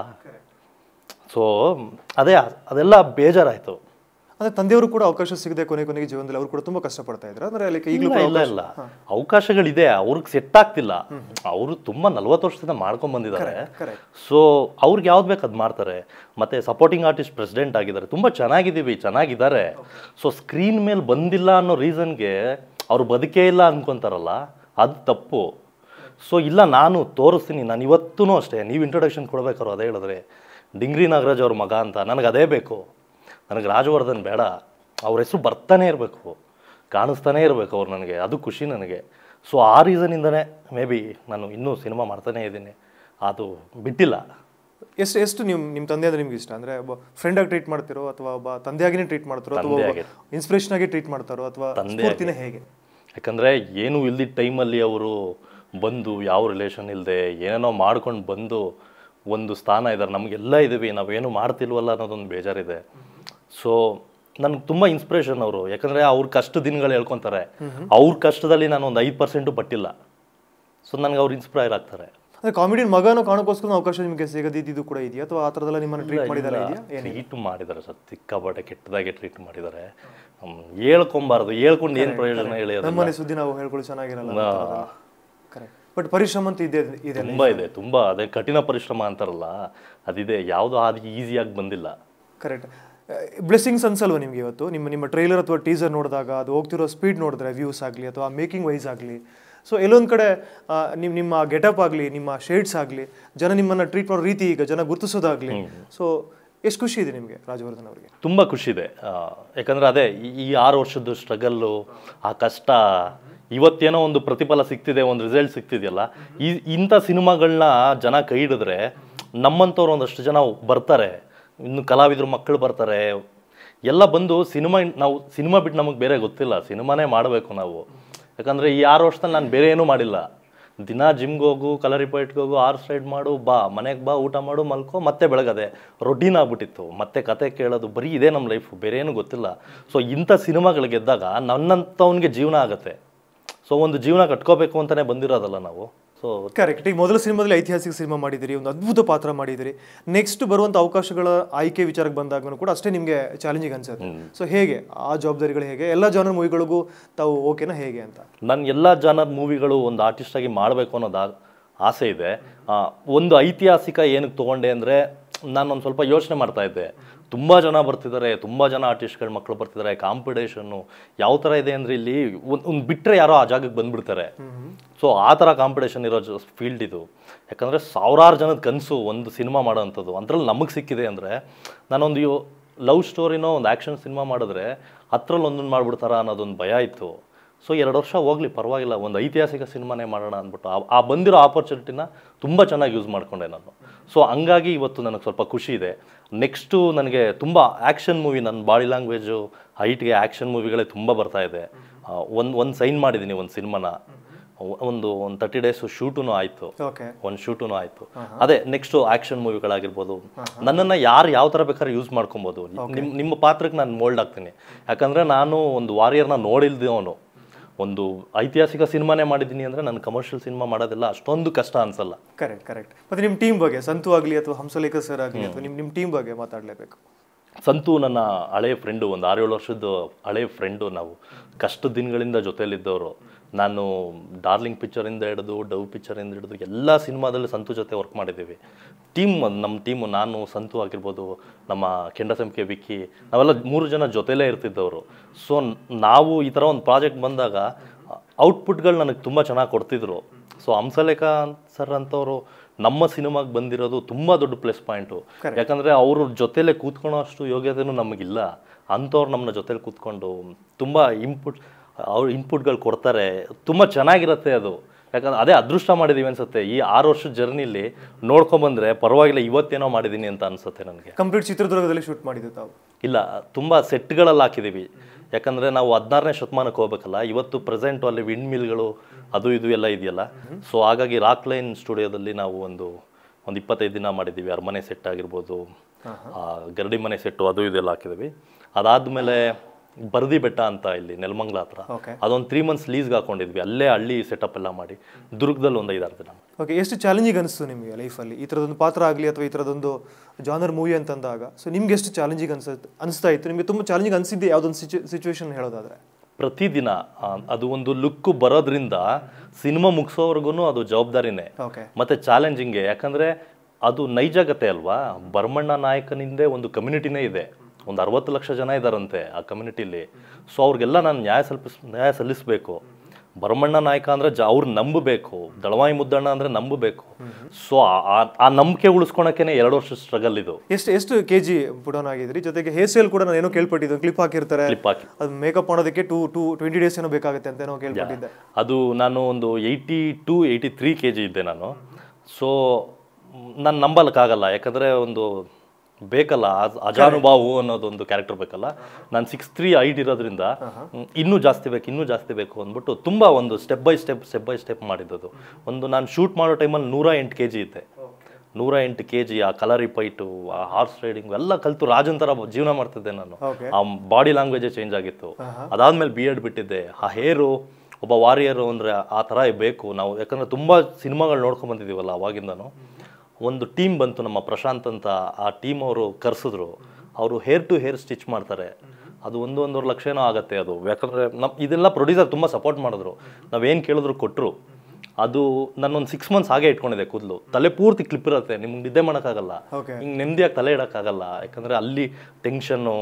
ಸೊ ಅದೇ ಅದೆಲ್ಲ ಬೇಜಾರಾಯಿತು. ಅಂದರೆ ತಂದೆಯವರು ಕೂಡ ಅವಕಾಶ ಸಿಗದೆ ಕೊನೆ ಕೊನೆಗೆ ಜೀವನದಲ್ಲಿ ಅವರು ಕೂಡ ತುಂಬ ಕಷ್ಟಪಡ್ತಾ ಇದ್ರು. ಅಂದರೆ ಲೈಕ್ ಈಗಲೂ ಇಲ್ಲ ಇಲ್ಲ ಅವಕಾಶಗಳಿದೆ, ಅವ್ರಿಗೆ ಸೆಟ್ ಆಗ್ತಿಲ್ಲ. ಅವರು ತುಂಬ ನಲ್ವತ್ತು ವರ್ಷದಿಂದ ಮಾಡ್ಕೊಂಡು ಬಂದಿದ್ದಾರೆ. ಸೊ ಅವ್ರಿಗೆ ಯಾವ್ದು ಬೇಕು ಅದು ಮಾಡ್ತಾರೆ. ಮತ್ತು ಸಪೋರ್ಟಿಂಗ್ ಆರ್ಟಿಸ್ಟ್ ಪ್ರೆಸಿಡೆಂಟ್ ಆಗಿದ್ದಾರೆ, ತುಂಬ ಚೆನ್ನಾಗಿದ್ದೀವಿ, ಚೆನ್ನಾಗಿದ್ದಾರೆ. ಸೊ ಸ್ಕ್ರೀನ್ ಮೇಲೆ ಬಂದಿಲ್ಲ ಅನ್ನೋ ರೀಸನ್ಗೆ ಅವ್ರು ಬದುಕೇ ಇಲ್ಲ ಅನ್ಕೊತಾರಲ್ಲ, ಅದು ತಪ್ಪು. ಸೊ ಇಲ್ಲ, ನಾನು ತೋರಿಸ್ತೀನಿ. ನಾನು ಇವತ್ತೂ ಅಷ್ಟೇ, ನೀವು ಇಂಟ್ರೊಡಕ್ಷನ್ ಕೊಡ್ಬೇಕಾದ್ರು ಅದೇ ಹೇಳಿದ್ರೆ ಡಿಂಗ್ರಿ ನಾಗರಾಜ್ ಅವ್ರ ಮಗ ಅಂತ, ನನಗೆ ಅದೇ ಬೇಕು. ನನಗೆ ರಾಜವರ್ಧನ್ ಬೇಡ, ಅವ್ರ ಹೆಸರು ಬರ್ತಾನೆ ಇರಬೇಕು, ಕಾಣಿಸ್ತಾನೇ ಇರಬೇಕು ಅವ್ರು ನನಗೆ, ಅದು ಖುಷಿ ನನಗೆ. ಸೊ ಆ ರೀಸನಿಂದನೇ ಮೇ ಬಿ ನಾನು ಇನ್ನೂ ಸಿನಿಮಾ ಮಾಡ್ತಾನೇ ಇದ್ದೀನಿ, ಅದು ಬಿಟ್ಟಿಲ್ಲ. ಎಷ್ಟು ಎಷ್ಟು ನೀವು ನಿಮ್ಮ ತಂದೆ ಅಂದರೆ ನಿಮ್ಗೆ ಇಷ್ಟ? ಅಂದರೆ ಒಬ್ಬ ಫ್ರೆಂಡಾಗಿ ಟ್ರೀಟ್ ಮಾಡ್ತಿರೋ ಅಥವಾ ಒಬ್ಬ ತಂದೆಯಾಗಿನೇ ಟ್ರೀಟ್ ಮಾಡ್ತಾರೋ ಅಥವಾ ಇನ್ಸ್ಪಿರೇಷನ್ ಆಗಿ ಟ್ರೀಟ್ ಮಾಡ್ತಾರೋ ಅಥವಾ ಸ್ಫೂರ್ತಿನೇ ಹೇಗೆ? ಯಾಕಂದರೆ ಏನೂ ಇಲ್ದಿದ್ದ ಟೈಮಲ್ಲಿ ಅವರು ಬಂದು ಯಾವ ರಿಲೇಷನ್ ಇಲ್ಲದೆ ಏನೇನೋ ಮಾಡ್ಕೊಂಡು ಬಂದು ಒಂದು ಸ್ಥಾನ ಇದ್ದಾರೆ. ನಮಗೆಲ್ಲ ಇದ್ದೀವಿ, ನಾವೇನು ಮಾಡ್ತಿಲ್ವಲ್ಲ ಅನ್ನೋದೊಂದು ಬೇಜಾರಿದೆ. ಸೊ ನನಗೆ ತುಂಬ ಇನ್ಸ್ಪಿರೇಷನ್ ಅವರು. ಯಾಕಂದರೆ ಅವ್ರ ಕಷ್ಟ ದಿನಗಳು ಹೇಳ್ಕೊತಾರೆ, ಅವ್ರ ಕಷ್ಟದಲ್ಲಿ ನಾನು ಒಂದು ಐದು ಪರ್ಸೆಂಟು ಪಟ್ಟಿಲ್ಲ. ಸೊ ನನಗೆ ಅವ್ರು ಇನ್ಸ್ಪೈರ್ ಆಗ್ತಾರೆ. ಅಂದರೆ ಕಾಮಿಡಿಯನ್ ಮಗನೋ ಕಾಣೋಕ್ಕೋಸ್ಕರ ಅವಕಾಶ ನಿಮಗೆ ಸಿಗದಿದ್ದು ಕೂಡ ಇದೆಯಾ ಅಥವಾ ಆ ಥರದೆಲ್ಲ ನಿಮ್ಮನ್ನು ಟ್ರೀಟ್ ಮಾಡಿದ್ದಾರೆ? ಟ್ರೀಟ್ ಮಾಡಿದ್ದಾರೆ ಸರ್, ಸಿಕ್ಕಾಪಟ್ಟೆ ಕೆಟ್ಟದಾಗೆ ಟ್ರೀಟ್ ಮಾಡಿದ್ದಾರೆ. ಹೇಳ್ಕೊಬಾರ್ದು, ಹೇಳ್ಕೊಂಡು ಏನು ಪ್ರಯೋಜನ ಹೇಳಿ? ನಮ್ಮನೆ ಸುದ್ದಿ ನಾವು ಹೇಳ್ಕೊಳ್ಳಿ ಚೆನ್ನಾಗಿರಲ್ಲ. ಕರೆಕ್ಟ್. ಬಟ್ ಪರಿಶ್ರಮ ಅಂತ ಇದೆ ಇದೆ ತುಂಬ ಇದೆ, ತುಂಬ. ಅದೇ ಕಠಿಣ ಪರಿಶ್ರಮ ಅಂತಾರಲ್ಲ, ಅದಿದೆ. ಯಾವುದೋ ಅದು ಈಸಿಯಾಗಿ ಬಂದಿಲ್ಲ. ಕರೆಕ್ಟ್. ಬ್ಲೆಸ್ಸಿಂಗ್ಸ್ ಅನ್ಸಲ್ವ ನಿಮಗೆ ಇವತ್ತು? ನಿಮ್ಮ ನಿಮ್ಮ ಟ್ರೈಲರ್ ಅಥವಾ ಟೀಸರ್ ನೋಡಿದಾಗ ಅದು ಹೋಗ್ತಿರೋ ಸ್ಪೀಡ್ ನೋಡಿದ್ರೆ, ವ್ಯೂಸ್ ಆಗಲಿ ಅಥವಾ ಮೇಕಿಂಗ್ ವೈಸ್ ಆಗಲಿ, ಸೊ ಎಲ್ಲೊಂದು ಕಡೆ ನಿಮ್ಮ ನಿಮ್ಮ ಗೆಟಪ್ ಆಗಲಿ, ನಿಮ್ಮ ಶೇಡ್ಸ್ ಆಗಲಿ, ಜನ ನಿಮ್ಮನ್ನು ಟ್ರೀಟ್ ಮಾಡೋ ರೀತಿ, ಈಗ ಜನ ಗುರುತಿಸೋದಾಗಲಿ, ಸೊ ಎಷ್ಟು ಖುಷಿ ಇದೆ ನಿಮಗೆ ರಾಜವರ್ಧನ್ ಅವರಿಗೆ? ತುಂಬ ಖುಷಿ ಇದೆ. ಯಾಕಂದರೆ ಅದೇ ಈ ಆರು ವರ್ಷದ ಸ್ಟ್ರಗಲ್ಲು, ಆ ಕಷ್ಟ, ಇವತ್ತೇನೋ ಒಂದು ಪ್ರತಿಫಲ ಸಿಗ್ತಿದೆ, ಒಂದು ರಿಸಲ್ಟ್ ಸಿಗ್ತಿದೆಯಲ್ಲ. ಈ ಇಂಥ ಸಿನಿಮಾಗಳನ್ನ ಜನ ಕೈ ಹಿಡಿದ್ರೆ ನಮ್ಮಂಥವ್ರು ಒಂದಷ್ಟು ಜನ ಬರ್ತಾರೆ, ಇನ್ನು ಕಲಾವಿದರು ಮಕ್ಕಳು ಬರ್ತಾರೆ, ಎಲ್ಲ ಬಂದು ಸಿನಿಮಾ, ನಾವು ಸಿನಿಮಾ ಬಿಟ್ಟು ನಮಗೆ ಬೇರೆ ಗೊತ್ತಿಲ್ಲ, ಸಿನಿಮಾನೇ ಮಾಡಬೇಕು ನಾವು. ಯಾಕಂದರೆ ಈ ಆರು ವರ್ಷದಲ್ಲಿ ನಾನು ಬೇರೆ ಏನೂ ಮಾಡಿಲ್ಲ. ದಿನ ಜಿಮ್ಗೆ ಹೋಗು, ಕಲರ್ ರಿಪೋರ್ಟ್ಗೆ ಹೋಗು, ಆರ್ಸ್ ರೈಡ್ ಮಾಡು, ಬಾ ಮನೆಗೆ ಬಾ, ಊಟ ಮಾಡು, ಮಲ್ಕೋ, ಮತ್ತೆ ಬೆಳಗದೆ ರೊಟೀನ್ ಆಗ್ಬಿಟ್ಟಿತ್ತು. ಮತ್ತೆ ಕತೆ ಕೇಳೋದು, ಬರೀ ಇದೇ ನಮ್ಮ ಲೈಫು, ಬೇರೆ ಏನೂ ಗೊತ್ತಿಲ್ಲ. ಸೊ ಇಂಥ ಸಿನಿಮಾಗಳು ಗೆದ್ದಾಗ ನನ್ನಂಥವನಿಗೆ ಜೀವನ ಆಗುತ್ತೆ. ಸೊ ಒಂದು ಜೀವನ ಕಟ್ಕೋಬೇಕು ಅಂತಲೇ ಬಂದಿರೋದಲ್ಲ ನಾವು. So correct. ಈಗ ಮೊದಲ ಸಿನಿಮಾದಲ್ಲಿ ಐತಿಹಾಸಿಕ ಸಿನಿಮಾ ಮಾಡಿದಿರಿ, ಒಂದು ಅದ್ಭುತ ಪಾತ್ರ ಮಾಡಿದಿರಿ. ನೆಕ್ಸ್ಟ್ ಬರುವಂಥ ಅವಕಾಶಗಳ ಆಯ್ಕೆ ವಿಚಾರಕ್ಕೆ ಬಂದಾಗೂ ಕೂಡ ಅಷ್ಟೇ ನಿಮಗೆ ಚಾಲೆಂಜಿಂಗ್ ಅನ್ಸುತ್ತೆ. ಸೊ ಹೇಗೆ ಆ ಜವಾಬ್ದಾರಿಗಳು ಹೇಗೆ? ಎಲ್ಲ ಜಾನರ್ ಮೂವಿಗಳಿಗೂ ತಾವು ಓಕೆನಾ ಹೇಗೆ ಅಂತ? ನನ್ನ ಎಲ್ಲ ಜಾನರ್ ಮೂವಿಗಳು ಒಂದು ಆರ್ಟಿಸ್ಟಾಗಿ ಮಾಡಬೇಕು ಅನ್ನೋದು ಆಸೆ ಇದೆ. ಒಂದು ಐತಿಹಾಸಿಕ ಏನಕ್ಕೆ ತೊಗೊಂಡೆ ಅಂದರೆ, ನಾನೊಂದು ಸ್ವಲ್ಪ ಯೋಚನೆ ಮಾಡ್ತಾ ಇದ್ದೆ. ತುಂಬ ಜನ ಬರ್ತಿದ್ದಾರೆ, ತುಂಬ ಜನ ಆರ್ಟಿಸ್ಟ್ಗಳ ಮಕ್ಕಳು ಬರ್ತಿದ್ದಾರೆ, ಕಾಂಪಿಟೇಷನ್ನು ಯಾವ ಥರ ಇದೆ ಅಂದರೆ ಇಲ್ಲಿ ಒಂದು ಒಂದು ಬಿಟ್ಟರೆ ಯಾರೋ ಆ ಜಾಗಕ್ಕೆ ಬಂದುಬಿಡ್ತಾರೆ. ಸೊ ಆ ಥರ ಕಾಂಪಿಟೇಷನ್ ಇರೋ ಫೀಲ್ಡ್ ಇದು. ಯಾಕಂದರೆ ಸಾವಿರಾರು ಜನದ ಕನಸು ಒಂದು ಸಿನಿಮಾ ಮಾಡೋ ಅಂಥದ್ದು, ಅದರಲ್ಲಿ ನಮಗೆ ಸಿಕ್ಕಿದೆ ಅಂದರೆ, ನಾನೊಂದು ಲವ್ ಸ್ಟೋರಿನೋ ಒಂದು ಆ್ಯಕ್ಷನ್ ಸಿನಿಮಾ ಮಾಡಿದ್ರೆ ಹತ್ರಲ್ಲಿ ಒಂದೊಂದು ಮಾಡಿಬಿಡ್ತಾರ ಅನ್ನೋದೊಂದು ಭಯ ಇತ್ತು. ಸೊ ಎರಡು ವರ್ಷ ಹೋಗಲಿ ಪರವಾಗಿಲ್ಲ, ಒಂದು ಐತಿಹಾಸಿಕ ಸಿನಿಮಾನೇ ಮಾಡೋಣ ಅಂದ್ಬಿಟ್ಟು ಆ ಬಂದಿರೋ ಆಪರ್ಚುನಿಟಿನ ತುಂಬ ಚೆನ್ನಾಗಿ ಯೂಸ್ ಮಾಡಿಕೊಂಡೆ ನಾನು. ಸೊ ಹಂಗಾಗಿ ಇವತ್ತು ನನಗೆ ಸ್ವಲ್ಪ ಖುಷಿ ಇದೆ. ನೆಕ್ಸ್ಟು ನನಗೆ ತುಂಬ ಆ್ಯಕ್ಷನ್ ಮೂವಿ, ನನ್ನ ಬಾಡಿ ಲ್ಯಾಂಗ್ವೇಜು ಹೈಟ್ಗೆ ಆ್ಯಕ್ಷನ್ ಮೂವಿಗಳೇ ತುಂಬ ಬರ್ತಾ ಇದೆ. ಒಂದು ಒಂದು ಸೈನ್ ಮಾಡಿದ್ದೀನಿ ಒಂದು ಸಿನಿಮಾನ, ಒಂದು ಒಂದು ತರ್ಟಿ ಡೇಸು ಶೂಟೂ ಆಯಿತು, ಒಂದು ಶೂಟೂ ಆಯಿತು. ಅದೇ ನೆಕ್ಸ್ಟು ಆ್ಯಕ್ಷನ್ ಮೂವಿಗಳಾಗಿರ್ಬೋದು. ನನ್ನನ್ನು ಯಾರು ಯಾವ ಥರ ಬೇಕಾದ್ರೆ ಯೂಸ್ ಮಾಡ್ಕೊಬೋದು. ನಿಮ್ಮ ನಿಮ್ಮ ಪಾತ್ರಕ್ಕೆ ನಾನು ಮೋಲ್ಡ್ ಆಗ್ತೀನಿ. ಯಾಕಂದರೆ ನಾನು ಒಂದು ವಾರಿಯರ್ನ ನೋಡಿಲ್ದವನು, ಒಂದು ಐತಿಹಾಸಿಕ ಸಿನಿಮಾನೇ ಮಾಡಿದ್ದೀನಿ ಅಂದರೆ ನಾನು ಕಮರ್ಷಿಯಲ್ ಸಿನಿಮಾ ಮಾಡೋದಿಲ್ಲ ಅಷ್ಟೊಂದು ಕಷ್ಟ ಅನ್ಸಲ್ಲ. Correct correct. ಮತ್ತು ನಿಮ್ಮ ಟೀಮ್ ಬಗ್ಗೆ, ಸಂತು ಆಗಲಿ ಅಥವಾ ಹಂಸಲೇಖ ಸರ್ ಆಗಲಿ ಅಥವಾ ನಿಮ್ಮ ನಿಮ್ಮ ಟೀಮ್ ಬಗ್ಗೆ ಮಾತಾಡಲೇಬೇಕು. ಸಂತು ನನ್ನ ಹಳೆಯ ಫ್ರೆಂಡು, ಒಂದು ಆರೇಳು ವರ್ಷದ ಹಳೆಯ ಫ್ರೆಂಡು. ನಾವು ಕಷ್ಟದ ದಿನಗಳಿಂದ ಜೊತೆಯಲ್ಲಿದ್ದವರು. ನಾನು ಡಾರ್ಲಿಂಗ್ ಪಿಕ್ಚರಿಂದ ಹಿಡಿದು ಡವ್ ಪಿಕ್ಚರಿಂದ ಹಿಡಿದು ಎಲ್ಲ ಸಿನಿಮಾದಲ್ಲಿ ಸಂತು ಜೊತೆ ವರ್ಕ್ ಮಾಡಿದ್ದೀವಿ. ಟೀಮ್ ನಮ್ಮ ಟೀಮು, ನಾನು, ಸಂತು ಆಗಿರ್ಬೋದು, ನಮ್ಮ ಕೆಂಡಸಂಖ್ಯೆ ವಿಕ್ಕಿ, ನಾವೆಲ್ಲ ಮೂರು ಜನ ಜೊತೆಲೇ ಇರ್ತಿದ್ದವರು. ಸೊ ನಾವು ಈ ಥರ ಒಂದು ಪ್ರಾಜೆಕ್ಟ್ ಬಂದಾಗ ಔಟ್ಪುಟ್ಗಳು ನನಗೆ ತುಂಬ ಚೆನ್ನಾಗಿ ಕೊಡ್ತಿದ್ರು. ಸೊ ಹಂಸಲೇಖ ಸರ್ ಅಂತವರು ನಮ್ಮ ಸಿನಿಮಾಗೆ ಬಂದಿರೋದು ತುಂಬ ದೊಡ್ಡ ಪ್ಲಸ್ ಪಾಯಿಂಟು. ಯಾಕಂದರೆ ಅವ್ರ ಜೊತೆಲೇ ಕೂತ್ಕೊಳ್ಳೋ ಅಷ್ಟು ಯೋಗ್ಯತೆಯೂ ನಮಗಿಲ್ಲ. ಅಂಥವ್ರು ನಮ್ಮನ್ನ ಜೊತೆಲಿ ಕೂತ್ಕೊಂಡು ತುಂಬ ಇಂಪುಟ್ ಅವ್ರು ಇನ್ಪುಟ್ಗಳು ಕೊಡ್ತಾರೆ. ತುಂಬ ಚೆನ್ನಾಗಿರುತ್ತೆ ಅದು. ಯಾಕಂದ್ರೆ ಅದೇ ಅದೃಷ್ಟ ಮಾಡಿದೀವಿ ಅನ್ಸುತ್ತೆ ಈ ಆರು ವರ್ಷದ ಜರ್ನಿಲಿ ನೋಡ್ಕೊಂಬಂದ್ರೆ ಪರವಾಗಿಲ್ಲ ಇವತ್ತೇನೋ ಮಾಡಿದ್ದೀನಿ ಅಂತ ಅನ್ಸುತ್ತೆ ನನಗೆ. ಕಂಪ್ಲೀಟ್ ಚಿತ್ರದುರ್ಗದಲ್ಲಿ ಶೂಟ್ ಮಾಡಿದ್ದು ತಾವು? ಇಲ್ಲ, ತುಂಬ ಸೆಟ್ಗಳಲ್ಲಿ ಹಾಕಿದ್ದೀವಿ. ಯಾಕಂದರೆ ನಾವು ಹದಿನಾರನೇ ಶತಮಾನಕ್ಕೆ ಹೋಗ್ಬೇಕಲ್ಲ, ಇವತ್ತು ಪ್ರೆಸೆಂಟು ಅಲ್ಲಿ ವಿಂಡ್ ಮಿಲ್ಗಳು ಅದು ಇದು ಎಲ್ಲ ಇದೆಯಲ್ಲ. ಸೊ ಹಾಗಾಗಿ ರಾಕ್ ಲೈನ್ ಸ್ಟುಡಿಯೋದಲ್ಲಿ ನಾವು ಒಂದು ಒಂದು ಇಪ್ಪತ್ತೈದು ದಿನ ಮಾಡಿದ್ದೀವಿ. ಅರಮನೆ ಸೆಟ್ ಆಗಿರ್ಬೋದು, ಗರಡಿ ಮನೆ ಸೆಟ್ಟು ಅದು ಇದೆಲ್ಲ ಹಾಕಿದ್ದೀವಿ. ಅದಾದಮೇಲೆ ಬರ್ದಿ ಬೆಟ್ಟ ಅಂತ ಇಲ್ಲಿ ನೆಲಮಂಗ್ಲ ಹತ್ರ, ಅದೊಂದು ತ್ರೀ ಮಂತ್ಸ್ ಲೀಸ್ಗೆ ಹಾಕೊಂಡಿದ್ವಿ. ಅಲ್ಲೇ ಹಳ್ಳಿ ಸೆಟಪ್ ಎಲ್ಲ ಮಾಡಿ ದುರ್ಗದಲ್ಲಿ ಒಂದು ಐದಾರು ದಿನ. ಓಕೆ, ಎಷ್ಟು ಚಾಲೆಂಜಿಂಗ್ ಅನಿಸ್ತು ನಿಮಗೆ ಲೈಫಲ್ಲಿ ಈ ಥರದೊಂದು ಪಾತ್ರ ಆಗಲಿ ಅಥವಾ ಈ ಥರದೊಂದು ಜಾನರ್ ಮೂವಿ ಅಂತಂದಾಗ? ಸೊ ನಿಮ್ಗೆ ಎಷ್ಟು ಚಾಲೆಂಜಿಂಗ್ ಅನ್ಸ ಅನಿಸ್ತಾ ಇತ್ತು? ನಿಮಗೆ ತುಂಬ ಚಾಲೆಂಜಿಂಗ್ ಅನಿಸಿದ್ದೆ ಯಾವುದೊಂದು ಸಿಚು ಸಿಚುವೇಶನ್ ಹೇಳೋದಾದರೆ? ಪ್ರತಿದಿನ ಅದು ಒಂದು ಲುಕ್ ಬರೋದ್ರಿಂದ ಸಿನಿಮಾ ಮುಗಿಸೋವರೆಗೂ ಅದು ಜವಾಬ್ದಾರಿನೇ ಮತ್ತೆ ಚಾಲೆಂಜಿಂಗೇ. ಯಾಕಂದರೆ ಅದು ನೈಜ ಕತೆ ಅಲ್ವಾ. ಭರಮಣ್ಣ ನಾಯಕನಿಂದ ಒಂದು ಕಮ್ಯುನಿಟಿನೇ ಇದೆ, ಒಂದು ಅರವತ್ತು ಲಕ್ಷ ಜನ ಇದ್ದಾರಂತೆ ಆ ಕಮ್ಯುನಿಟಿಲಿ. ಸೊ ಅವ್ರಿಗೆಲ್ಲ ನಾನು ನ್ಯಾಯ ಸಲ್ಲಿಸ್ ನ್ಯಾಯ ಸಲ್ಲಿಸಬೇಕು. ಭರಮಣ್ಣ ನಾಯಕ ಅಂದರೆ ಜ ಅವ್ರು ನಂಬಬೇಕು, ದಳವಾಯಿ ಮುದ್ದಣ್ಣ ಅಂದರೆ ನಂಬಬೇಕು. ಸೊ ಆ ನಂಬಿಕೆ ಉಳಿಸ್ಕೊಳಕ್ಕೇನೆ ಎರಡು ವರ್ಷ ಸ್ಟ್ರಗಲ್ ಇದು. ಎಷ್ಟು ಎಷ್ಟು ಕೆ ಜಿ ಪುಡೋನ್ ಆಗಿದ್ರಿ? ಜೊತೆಗೆ ಹೇರ್ ಸ್ಟೈಲ್ ಕೂಡ ನಾನು ಏನೋ ಕೇಳ್ಪಟ್ಟಿದ್ದು, ಕ್ಲಿಪ್ ಹಾಕಿರ್ತಾರೆ, ಕ್ಲಿಪ್ ಹಾಕಿ ಅದು ಮೇಕಪ್ ಮಾಡೋದಕ್ಕೆ ಟೂ ಟೂ ಟ್ವೆಂಟಿ ಡೇಸ್ ಏನೋ ಬೇಕಾಗುತ್ತೆ ಅಂತ ಏನೋ ಕೇಳ್ಪಟ್ಟಿದ್ದೆ. ಅದು ನಾನು ಒಂದು eighty two eighty three K G ಇದ್ದೆ ನಾನು. ಸೊ ನಾನು ನಂಬಲಿಕ್ಕಾಗಲ್ಲ, ಯಾಕಂದರೆ ಒಂದು ಬೇಕಲ್ಲ ಅಜಾನುಭಾವು ಅನ್ನೋದೊಂದು ಕ್ಯಾರೆಕ್ಟರ್ ಬೇಕಲ್ಲ. ನಾನು ಸಿಕ್ಸ್ ತ್ರೀ ಐಟ್ ಇರೋದ್ರಿಂದ ಇನ್ನೂ ಜಾಸ್ತಿ ಬೇಕು ಇನ್ನೂ ಜಾಸ್ತಿ ಬೇಕು ಅಂದ್ಬಿಟ್ಟು ತುಂಬ ಒಂದು step by step step by step ಮಾಡಿದ್ದು. ಒಂದು ನಾನು ಶೂಟ್ ಮಾಡೋ ಟೈಮಲ್ಲಿ ನೂರ ಎಂಟು ಕೆ ಜಿ ಇದ್ದೆ. ನೂರ ಎಂಟು ಕೆ ಜಿ ಆ ಕಲರಿ ಪೈಟು, ಆ ಹಾರ್ಸ್ ರೈಡಿಂಗ್ ಎಲ್ಲ ಕಲಿತು ರಾಜನ್ ಥರ ಜೀವನ ಮಾಡ್ತಿದ್ದೆ ನಾನು. ಆ ಬಾಡಿ ಲ್ಯಾಂಗ್ವೇಜೇ ಚೇಂಜ್ ಆಗಿತ್ತು. ಅದಾದಮೇಲೆ ಬಿ ಎಡ್ ಬಿಟ್ಟಿದ್ದೆ. ಆ ಹೇರು ಒಬ್ಬ ವಾರಿಯರು ಅಂದರೆ ಆ ಥರ ಬೇಕು ನಾವು. ಯಾಕಂದರೆ ತುಂಬ ಸಿನಿಮಾಗಳು ನೋಡ್ಕೊಂಡು ಬಂದಿದ್ದೀವಲ್ಲ ಅವಾಗಿಂದನು. ಒಂದು ಟೀಮ್ ಬಂತು ನಮ್ಮ ಪ್ರಶಾಂತ್ ಅಂತ, ಆ ಟೀಮ್ ಅವರು ಕರೆಸಿದ್ರು. ಅವರು ಹೇರ್ ಟು ಹೇರ್ ಸ್ಟಿಚ್ ಮಾಡ್ತಾರೆ. ಅದು ಒಂದು ಒಂದೂವರೆ ಲಕ್ಷ ಏನೋ ಆಗುತ್ತೆ ಅದು. ಯಾಕಂದರೆ ನಮ್ಮ ಇದೆಲ್ಲ ಪ್ರೊಡ್ಯೂಸರ್ ತುಂಬ ಸಪೋರ್ಟ್ ಮಾಡಿದ್ರು. ನಾವೇನು ಕೇಳಿದ್ರು ಕೊಟ್ಟರು. ಅದು ನಾನೊಂದು ಸಿಕ್ಸ್ ಮಂತ್ಸ್ ಹಾಗೆ ಇಟ್ಕೊಂಡಿದ್ದೆ ಕೂದಲು. ತಲೆ ಪೂರ್ತಿ ಕ್ಲಿಪ್ ಇರುತ್ತೆ, ನಿಮ್ಗೆ ನಿದ್ದೆ ಮಾಡೋಕ್ಕಾಗಲ್ಲ, ಹಿಂಗೆ ನೆಮ್ಮದಿಯಾಗಿ ತಲೆ ಇಡೋಕ್ಕಾಗಲ್ಲ. ಯಾಕಂದರೆ ಅಲ್ಲಿ ಟೆನ್ಷನ್ನು,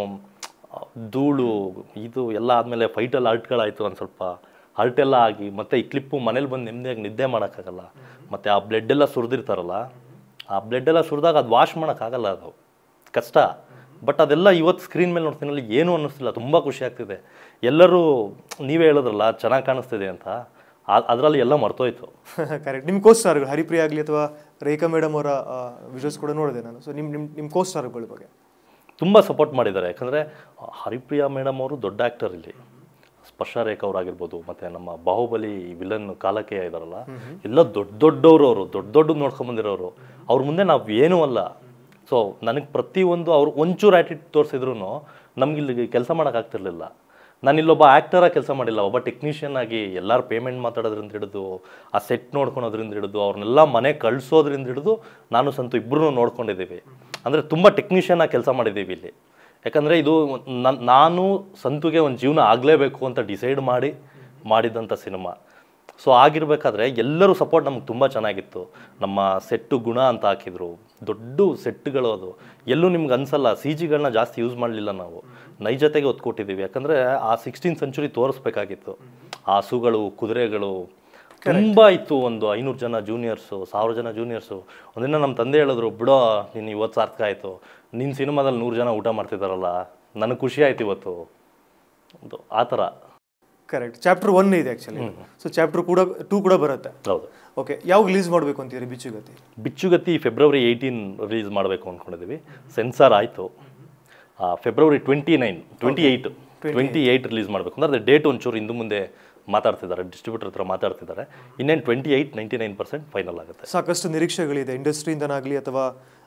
ಧೂಳು, ಇದು ಎಲ್ಲ ಆದಮೇಲೆ ಫೈಟಲ್ಲಿ ಹರ್ಟ್ಗಳಾಯಿತು. ಒಂದು ಸ್ವಲ್ಪ ಹರ್ಟೆಲ್ಲ ಆಗಿ ಮತ್ತು ಈ ಕ್ಲಿಪ್ಪು ಮನೇಲಿ ಬಂದು ನೆಮ್ಮದಿಯಾಗಿ ನಿದ್ದೆ ಮಾಡೋಕ್ಕಾಗಲ್ಲ. ಮತ್ತು ಆ ಬ್ಲಡ್ ಎಲ್ಲ ಸುರಿದಿರ್ತಾರಲ್ಲ, ಆ ಬ್ಲಡ್ ಎಲ್ಲ ಸುರಿದಾಗ ಅದು ವಾಶ್ ಮಾಡೋಕ್ಕಾಗಲ್ಲ, ಅದು ಕಷ್ಟ. ಬಟ್ ಅದೆಲ್ಲ ಇವತ್ತು ಸ್ಕ್ರೀನ್ ಮೇಲೆ ನೋಡ್ತೀನಿ ಏನೂ ಅನ್ನಿಸ್ತಿಲ್ಲ, ತುಂಬ ಖುಷಿ ಆಗ್ತಿದೆ. ಎಲ್ಲರೂ ನೀವೇ ಹೇಳಿದ್ರಲ್ಲ ಚೆನ್ನಾಗಿ ಕಾಣಿಸ್ತಿದೆ ಅಂತ, ಅದರಲ್ಲಿ ಎಲ್ಲ ಮರ್ತೋಯ್ತು. ಕರೆಕ್ಟ್. ನಿಮ್ಮ ಕೋ ಸ್ಟಾರ್ಗಳು ಹರಿಪ್ರಿಯ ಆಗಲಿ ಅಥವಾ ರೇಖಾ ಮೇಡಮ್ ಅವರ ವಿಡಿಯೋಸ್ ಕೂಡ ನೋಡಿದೆ ನಾನು. ಸೊ ನಿಮ್ಮ ನಿಮ್ಮ ನಿಮ್ಮ ಕೋ ಸ್ಟಾರ್ಗಳ ಬಗ್ಗೆ ತುಂಬ ಸಪೋರ್ಟ್ ಮಾಡಿದ್ದಾರೆ. ಯಾಕಂದರೆ ಹರಿಪ್ರಿಯಾ ಮೇಡಮ್ ಅವರು ದೊಡ್ಡ ಆ್ಯಕ್ಟರ್ ಇಲ್ಲಿ. ಸ್ಪರ್ಶ ರೇಖಾ ಅವರಾಗಿರ್ಬೋದು, ಮತ್ತು ನಮ್ಮ ಬಾಹುಬಲಿ ವಿಲನ್ ಕಾಲಕ್ಕೆ ಇದ್ದಾರಲ್ಲ, ಎಲ್ಲ ದೊಡ್ಡ ದೊಡ್ಡವರು. ಅವರು ದೊಡ್ಡ ದೊಡ್ಡದು ನೋಡ್ಕೊಂಬಂದಿರೋರು. ಅವ್ರ ಮುಂದೆ ನಾವು ಏನೂ ಅಲ್ಲ. ಸೊ ನನಗೆ ಪ್ರತಿಯೊಂದು ಅವ್ರು ಒಂಚೂರು ಆ್ಯಟಿಟ್ಯೂಡ್ ತೋರಿಸಿದ್ರು ನಮಗಿಲ್ಲಿ ಕೆಲಸ ಮಾಡೋಕ್ಕಾಗ್ತಿರ್ಲಿಲ್ಲ. ನಾನಿಲ್ಲೊಬ್ಬ ಆ್ಯಕ್ಟರಾಗಿ ಕೆಲಸ ಮಾಡಿಲ್ಲ, ಒಬ್ಬ ಟೆಕ್ನಿಷಿಯನ್ ಆಗಿ ಎಲ್ಲರೂ ಪೇಮೆಂಟ್ ಮಾತಾಡೋದ್ರಿಂದ ಹಿಡಿದು, ಆ ಸೆಟ್ ನೋಡ್ಕೊಳೋದ್ರಿಂದ ಹಿಡಿದು, ಅವ್ರನ್ನೆಲ್ಲ ಮನೆ ಕಳಿಸೋದ್ರಿಂದ ಹಿಡಿದು ನಾನು ಸಂತು ಇಬ್ಬರೂ ನೋಡ್ಕೊಂಡಿದ್ದೀವಿ. ಅಂದರೆ ತುಂಬ ಟೆಕ್ನಿಷಿಯನ್ ಆಗಿ ಕೆಲಸ ಮಾಡಿದ್ದೀವಿ ಇಲ್ಲಿ. ಯಾಕಂದರೆ ಇದು ನನ್ನ ನಾನು ಸಂತುಗೆ ಒಂದು ಜೀವನ ಆಗಲೇಬೇಕು ಅಂತ ಡಿಸೈಡ್ ಮಾಡಿ ಮಾಡಿದಂಥ ಸಿನಿಮಾ. ಸೊ ಆಗಿರಬೇಕಾದ್ರೆ ಎಲ್ಲರೂ ಸಪೋರ್ಟ್ ನಮ್ಗೆ ತುಂಬ ಚೆನ್ನಾಗಿತ್ತು. ನಮ್ಮ ಸೆಟ್ಟು ಗುಣ ಅಂತ ಹಾಕಿದ್ರು, ದೊಡ್ಡ ಸೆಟ್ಗಳು. ಅದು ಎಲ್ಲೂ ನಿಮ್ಗೆ ಅನಿಸಲ್ಲ. ಸಿ ಜಿಗಳನ್ನ ಜಾಸ್ತಿ ಯೂಸ್ ಮಾಡಲಿಲ್ಲ ನಾವು, ನೈಜತೆಗೆ ಒತ್ತು ಕೊಟ್ಟಿದ್ದೀವಿ. ಯಾಕಂದರೆ ಆ ಸಿಕ್ಸ್ಟೀನ್ ಸೆಂಚುರಿ ತೋರಿಸ್ಬೇಕಾಗಿತ್ತು. ಆ ಹಸುಗಳು, ಕುದುರೆಗಳು ತುಂಬ ಇತ್ತು. ಒಂದು ಐನೂರು ಜನ ಜೂನಿಯರ್ಸು, ಸಾವಿರ ಜನ ಜೂನಿಯರ್ಸು. ಒಂದಿನ ನಮ್ಮ ತಂದೆ ಹೇಳಿದ್ರು, ಬಿಡೋ ನೀನು ಇವತ್ತು ಸಾರ್ಥಕ ಆಯಿತು, ನಿನ್ನ ಸಿನಿಮಾದಲ್ಲಿ ನೂರು ಜನ ಊಟ ಮಾಡ್ತಿದ್ದಾರಲ್ಲ, ನನಗೆ ಖುಷಿ ಆಯ್ತು ಇವತ್ತು. ಒಂದು ಆ ಥರ. ಕರೆಕ್ಟ್. ಚಾಪ್ಟರ್ ಒನ್ ಇದೆ ಆ್ಯಕ್ಚುಲಿ. ಸೊ ಚಾಪ್ಟರ್ ಕೂಡ ಟೂ ಕೂಡ ಬರುತ್ತೆ. ಹೌದು. ಓಕೆ, ಯಾವಾಗ ರಿಲೀಸ್ ಮಾಡಬೇಕು ಅಂತೀರಿ Bicchugatti? Bicchugatti February eighteen release ಮಾಡಬೇಕು ಅಂದ್ಕೊಂಡಿದ್ದೀವಿ. ಸೆನ್ಸಾರ್ ಆಯಿತು. February twenty nine twenty eight twenty eight release ಮಾಡಬೇಕು ಅಂದರೆ ಅದೇ ಡೇಟ್ ಒಂಚೂರು ಇಂದು ಮುಂದೆ ಮಾತಾಡ್ತಿದ್ದಾರೆ, ಡಿಸ್ಟ್ರಿಬ್ಯೂಟರ್ ಹತ್ರ ಮಾತಾಡ್ತಿದ್ದಾರೆ. ಇನ್ನೇನು twenty eight ninety nine percent final ಆಗುತ್ತೆ. ಸಾಕಷ್ಟು ನಿರೀಕ್ಷೆಗಳಿದೆ ಇಂಡಸ್ಟ್ರಿಯಿಂದನಾಗಲಿ ಅಥವಾ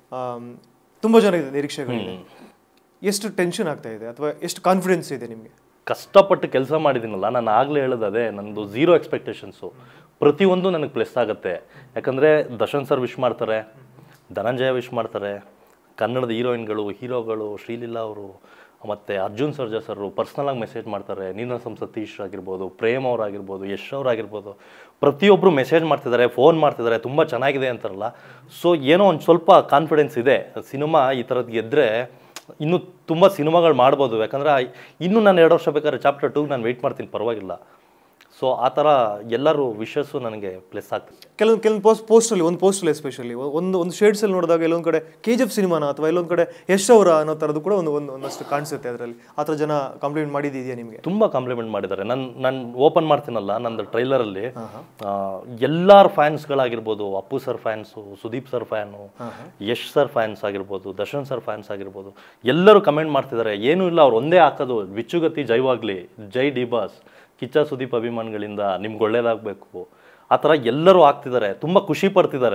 ತುಂಬ ಜನ ಇದೆ ನಿರೀಕ್ಷೆಗಳಿದೆ. ಎಷ್ಟು ಟೆನ್ಷನ್ ಆಗ್ತಾ ಇದೆ ಅಥವಾ ಎಷ್ಟು ಕಾನ್ಫಿಡೆನ್ಸ್ ಇದೆ ನಿಮಗೆ? ಕಷ್ಟಪಟ್ಟು ಕೆಲಸ ಮಾಡಿದ್ದೀನಲ್ಲ, ನಾನು ಆಗಲೇ ಹೇಳೋದೇ ನನ್ನದು ಝೀರೋ ಎಕ್ಸ್ಪೆಕ್ಟೇಷನ್ಸು. ಪ್ರತಿಯೊಂದು ನನಗೆ ಪ್ಲಸ್ ಆಗುತ್ತೆ. ಯಾಕಂದರೆ ದರ್ಶನ್ ಸರ್ ವಿಶ್ ಮಾಡ್ತಾರೆ, ಧನಂಜಯ ವಿಶ್ ಮಾಡ್ತಾರೆ, ಕನ್ನಡದ ಹೀರೋಯಿನ್ಗಳು ಹೀರೋಗಳು ಶ್ರೀಲೀಲಾ ಅವರು ಮತ್ತು ಅರ್ಜುನ್ ಸರ್ಜಾ ಸರ್ ಪರ್ಸ್ನಲಾಗಿ ಮೆಸೇಜ್ ಮಾಡ್ತಾರೆ. ನೀನಾಸಂ ಸತೀಶ್ ಆಗಿರ್ಬೋದು, ಪ್ರೇಮ್ ಅವರಾಗಿರ್ಬೋದು, ಯಶ್ ಅವರಾಗಿರ್ಬೋದು, ಪ್ರತಿಯೊಬ್ಬರು ಮೆಸೇಜ್ ಮಾಡ್ತಿದ್ದಾರೆ, ಫೋನ್ ಮಾಡ್ತಿದ್ದಾರೆ, ತುಂಬ ಚೆನ್ನಾಗಿದೆ ಅಂತಾರಲ್ಲ. ಸೊ ಏನೋ ಒಂದು ಸ್ವಲ್ಪ ಕಾನ್ಫಿಡೆನ್ಸ್ ಇದೆ. ಸಿನಿಮಾ ಈ ಥರದ್ದು ಗೆದ್ದರೆ ಇನ್ನೂ ತುಂಬ ಸಿನಿಮಾಗಳು ಮಾಡ್ಬೋದು. ಯಾಕಂದರೆ ಇನ್ನೂ ನಾನು ಎರಡು ವರ್ಷ ಬೇಕಾದ್ರೆ ಚಾಪ್ಟರ್ ಟೂಗೆ ನಾನು ವೆಯ್ಟ್ ಮಾಡ್ತೀನಿ, ಪರವಾಗಿಲ್ಲ. ಸೊ ಆ ಥರ ಎಲ್ಲರೂ ವಿಶಸ್ಸು ನನಗೆ ಪ್ಲಸ್ ಆಗ್ತದೆ. ಕೆಲವೊಂದು ಕೆಲವೊಂದು ಪೋಸ್ಟ್ ಪೋಸ್ಟಲ್ಲಿ ಒಂದು ಪೋಸ್ಟಲ್ಲಿ ಎಸ್ಪೆಷಲಿ ಒಂದು ಒಂದು ಶೇಡ್ಸಲ್ಲಿ ನೋಡಿದಾಗ ಎಲ್ಲೊಂದು ಕಡೆ ಕೆ ಜಿ ಎಫ್ ಸಿನಿಮಾನ ಅಥವಾ ಎಲ್ಲೊಂದು ಕಡೆ ಯಶ್ ಅವರ ಅನ್ನೋ ಥರದ್ದು ಕೂಡ ಒಂದು ಒಂದು ಒಂದಷ್ಟು ಕಾಣಿಸುತ್ತೆ ಅದರಲ್ಲಿ. ಆ ಥರ ಜನ ಕಂಪ್ಲೇಂಟ್ ಮಾಡಿದೆಯಾ ನಿಮಗೆ? ತುಂಬ ಕಾಂಪ್ಲಿಮೆಂಟ್ ಮಾಡಿದ್ದಾರೆ. ನಾನು ನಾನು ಓಪನ್ ಮಾಡ್ತೀನಲ್ಲ ನಂದು ಟ್ರೈಲರಲ್ಲಿ ಎಲ್ಲರ ಫ್ಯಾನ್ಸ್ಗಳಾಗಿರ್ಬೋದು, Appu sir fans, Sudeep sir fan, Yash sir fans ಆಗಿರ್ಬೋದು, ದರ್ಶನ್ ಸರ್ ಫ್ಯಾನ್ಸ್ ಆಗಿರ್ಬೋದು, ಎಲ್ಲರೂ ಕಮೆಂಟ್ ಮಾಡ್ತಿದ್ದಾರೆ. ಏನೂ ಇಲ್ಲ, ಅವ್ರು ಒಂದೇ ಹಾಕೋದು ಬಿಚ್ಚುಗತ್ತಿ ಜೈವಾಗ್ಲಿ, ಜೈ ಡಿ ಬಾಸ್, ಕಿಚ್ಚ ಸುದೀಪ್ ಅಭಿಮಾನಿಗಳಿಂದ ನಿಮ್ಗೆ ಒಳ್ಳೇದಾಗಬೇಕು, ಆ ಥರ ಎಲ್ಲರೂ ಆಗ್ತಿದ್ದಾರೆ. ತುಂಬ ಖುಷಿ ಪಡ್ತಿದ್ದಾರೆ,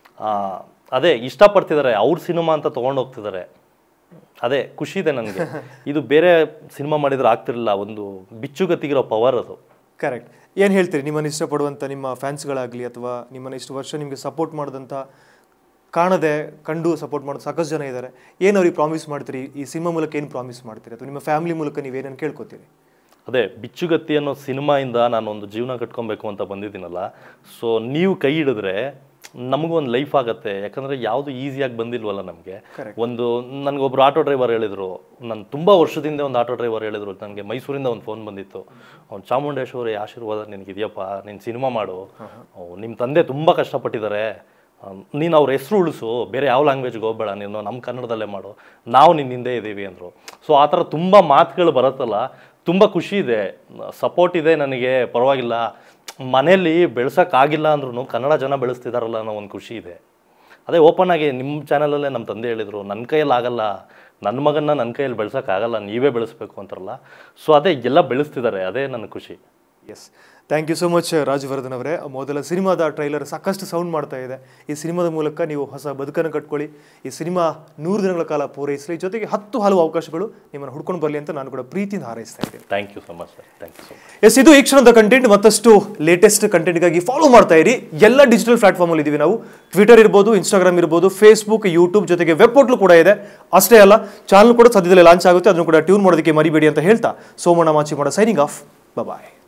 ಅದೇ ಇಷ್ಟಪಡ್ತಿದ್ದಾರೆ, ಅವ್ರ ಸಿನಿಮಾ ಅಂತ ತೊಗೊಂಡು ಹೋಗ್ತಿದ್ದಾರೆ. ಅದೇ ಖುಷಿ ಇದೆ ನನಗೆ. ಇದು ಬೇರೆ ಸಿನಿಮಾ ಮಾಡಿದ್ರೆ ಆಗ್ತಿರಲಿಲ್ಲ, ಒಂದು ಬಿಚ್ಚುಗತ್ತಿಗಿರೋ ಪವರ್ ಅದು. ಕರೆಕ್ಟ್. ಏನು ಹೇಳ್ತೀರಿ ನಿಮ್ಮನ್ನು ಇಷ್ಟಪಡುವಂಥ ನಿಮ್ಮ ಫ್ಯಾನ್ಸ್ಗಳಾಗಲಿ ಅಥವಾ ನಿಮ್ಮನ್ನು ಇಷ್ಟು ವರ್ಷ ನಿಮಗೆ ಸಪೋರ್ಟ್ ಮಾಡಿದಂಥ, ಕಾಣದೆ ಕಂಡು ಸಪೋರ್ಟ್ ಮಾಡೋದು ಸಾಕಷ್ಟು ಜನ ಇದ್ದಾರೆ, ಏನು ಅವ್ರಿಗೆ ಪ್ರಾಮಿಸ್ ಮಾಡ್ತೀರಿ? ಈ ಸಿನಿಮಾ ಮೂಲಕ ಏನು ಪ್ರಾಮಿಸ್ ಮಾಡ್ತೀರಿ ಅಥವಾ ನಿಮ್ಮ ಫ್ಯಾಮಿಲಿ ಮೂಲಕ ನೀವೇನೇನು ಕೇಳ್ಕೊತೀರಿ? ಅದೇ ಬಿಚ್ಚುಗತ್ತಿ ಅನ್ನೋ ಸಿನಿಮಾಯಿಂದ ನಾನೊಂದು ಜೀವನ ಕಟ್ಕೊಬೇಕು ಅಂತ ಬಂದಿದ್ದೀನಲ್ಲ, ಸೊ ನೀವು ಕೈ ಹಿಡಿದ್ರೆ ನಮಗೂ ಒಂದು ಲೈಫ್ ಆಗುತ್ತೆ. ಯಾಕಂದರೆ ಯಾವುದು ಈಸಿಯಾಗಿ ಬಂದಿಲ್ವಲ್ಲ ನಮಗೆ. ಒಂದು ನನಗೊಬ್ರು ಆಟೋ ಡ್ರೈವರ್ ಹೇಳಿದರು, ನಾನು ತುಂಬ ವರ್ಷದಿಂದ ಒಂದು ಆಟೋ ಡ್ರೈವರ್ ಹೇಳಿದರು ನನಗೆ, ಮೈಸೂರಿಂದ ಒಂದು ಫೋನ್ ಬಂದಿತ್ತು, ಅವ್ನು ಚಾಮುಂಡೇಶ್ವರಿ ಆಶೀರ್ವಾದ ನಿನಗಿದೆಯಪ್ಪ, ನೀನು ಸಿನಿಮಾ ಮಾಡು, ನಿಮ್ಮ ತಂದೆ ತುಂಬ ಕಷ್ಟಪಟ್ಟಿದ್ದಾರೆ, ನೀನು ಅವ್ರ ಹೆಸರು ಉಳಿಸು, ಬೇರೆ ಯಾವ ಲ್ಯಾಂಗ್ವೇಜ್ಗೆ ಹೋಗ್ಬೇಡ, ನೀನು ನಮ್ಮ ಕನ್ನಡದಲ್ಲೇ ಮಾಡು, ನಾವು ನಿನ್ನ ಹಿಂದೆ ಇದ್ದೀವಿ ಅಂದರು. ಸೊ ಆ ಥರ ತುಂಬ ಮಾತುಗಳು ಬರುತ್ತಲ್ಲ, ತುಂಬ ಖುಷಿ ಇದೆ, ಸಪೋರ್ಟ್ ಇದೆ ನನಗೆ. ಪರವಾಗಿಲ್ಲ, ಮನೆಯಲ್ಲಿ ಬೆಳೆಸೋಕ್ಕಾಗಿಲ್ಲ ಅಂದ್ರೂ ಕನ್ನಡ ಜನ ಬೆಳೆಸ್ತಿದಾರಲ್ಲ ಅನ್ನೋ ಒಂದು ಖುಷಿ ಇದೆ. ಅದೇ ಓಪನ್ ಆಗಿ ನಿಮ್ಮ ಚಾನಲಲ್ಲೇ ನಮ್ಮ ತಂದೆ ಹೇಳಿದರು, ನನ್ನ ಕೈಯಲ್ಲಿ ಆಗಲ್ಲ, ನನ್ನ ಮಗನ್ನ ನನ್ನ ಕೈಯಲ್ಲಿ ಬೆಳೆಸೋಕ್ಕಾಗಲ್ಲ, ನೀವೇ ಬೆಳೆಸ್ಬೇಕು ಅಂತಾರಲ್ಲ. ಸೊ ಅದೇ ಎಲ್ಲ ಬೆಳೆಸ್ತಿದ್ದಾರೆ, ಅದೇ ನನ್ನ ಖುಷಿ. Yes, thank you so much Rajavardhan ಅವರೇ. ಮೊದಲ ಸಿನಿಮಾದ ಟ್ರೈಲರ್ ಸಾಕಷ್ಟು ಸೌಂಡ್ ಮಾಡ್ತಾ ಇದೆ. ಈ ಸಿನಿಮಾದ ಮೂಲಕ ನೀವು ಹೊಸ ಬದುಕನ್ನು ಕಟ್ಕೊಳ್ಳಿ, ಈ ಸಿನಿಮಾ ನೂರು ದಿನಗಳ ಕಾಲ ಪೂರೈಸಲಿ, ಜೊತೆಗೆ ಹತ್ತು ಹಲವು ಅವಕಾಶಗಳು ನಿಮ್ಮನ್ನು ಹುಡ್ಕೊಂಡು ಬರಲಿ ಅಂತ ನಾನು ಕೂಡ ಪ್ರೀತಿಯಿಂದ ಹಾರೈಸ್ತಾ ಇದ್ದೇನೆ. Thank you so much sir, thank you so much. Yes, ಇದು ಈ ಕ್ಷಣದ ಕಂಟೆಂಟ್. ಮತ್ತಷ್ಟು ಲೇಟೆಸ್ಟ್ ಕಂಟೆಂಟ್ಗಾಗಿ ಫಾಲೋ ಮಾಡ್ತಾ ಇರಿ. ಎಲ್ಲ ಡಿಜಿಟಲ್ ಪ್ಲಾಟ್ಫಾರ್ಮಲ್ಲಿ ಇದ್ದೀವಿ ನಾವು. ಟ್ವಿಟರ್ ಇರ್ಬೋದು, ಇನ್ಸ್ಟಾಗ್ರಾಮ್ ಇರ್ಬೋದು, ಫೇಸ್ಬುಕ್, ಯೂಟ್ಯೂಬ್, ಜೊತೆಗೆ ವೆಬ್ ಪೋರ್ಟಲ್ ಕೂಡ ಇದೆ. ಅಷ್ಟೇ ಅಲ್ಲ, ಚಾನಲ್ ಕೂಡ ಸದ್ಯದಲ್ಲೇ ಲಾಂಚ್ ಆಗುತ್ತೆ, ಅದನ್ನು ಕೂಡ ಟ್ಯೂನ್ ಮಾಡೋದಕ್ಕೆ ಮರಿಬೇಡಿ ಅಂತ ಹೇಳ್ತಾ ಸೋಮಣ್ಣ ಮಾಚಿಮಾಡ ಸೈನಿಂಗ್ ಆಫ್. ಬಾಯ್.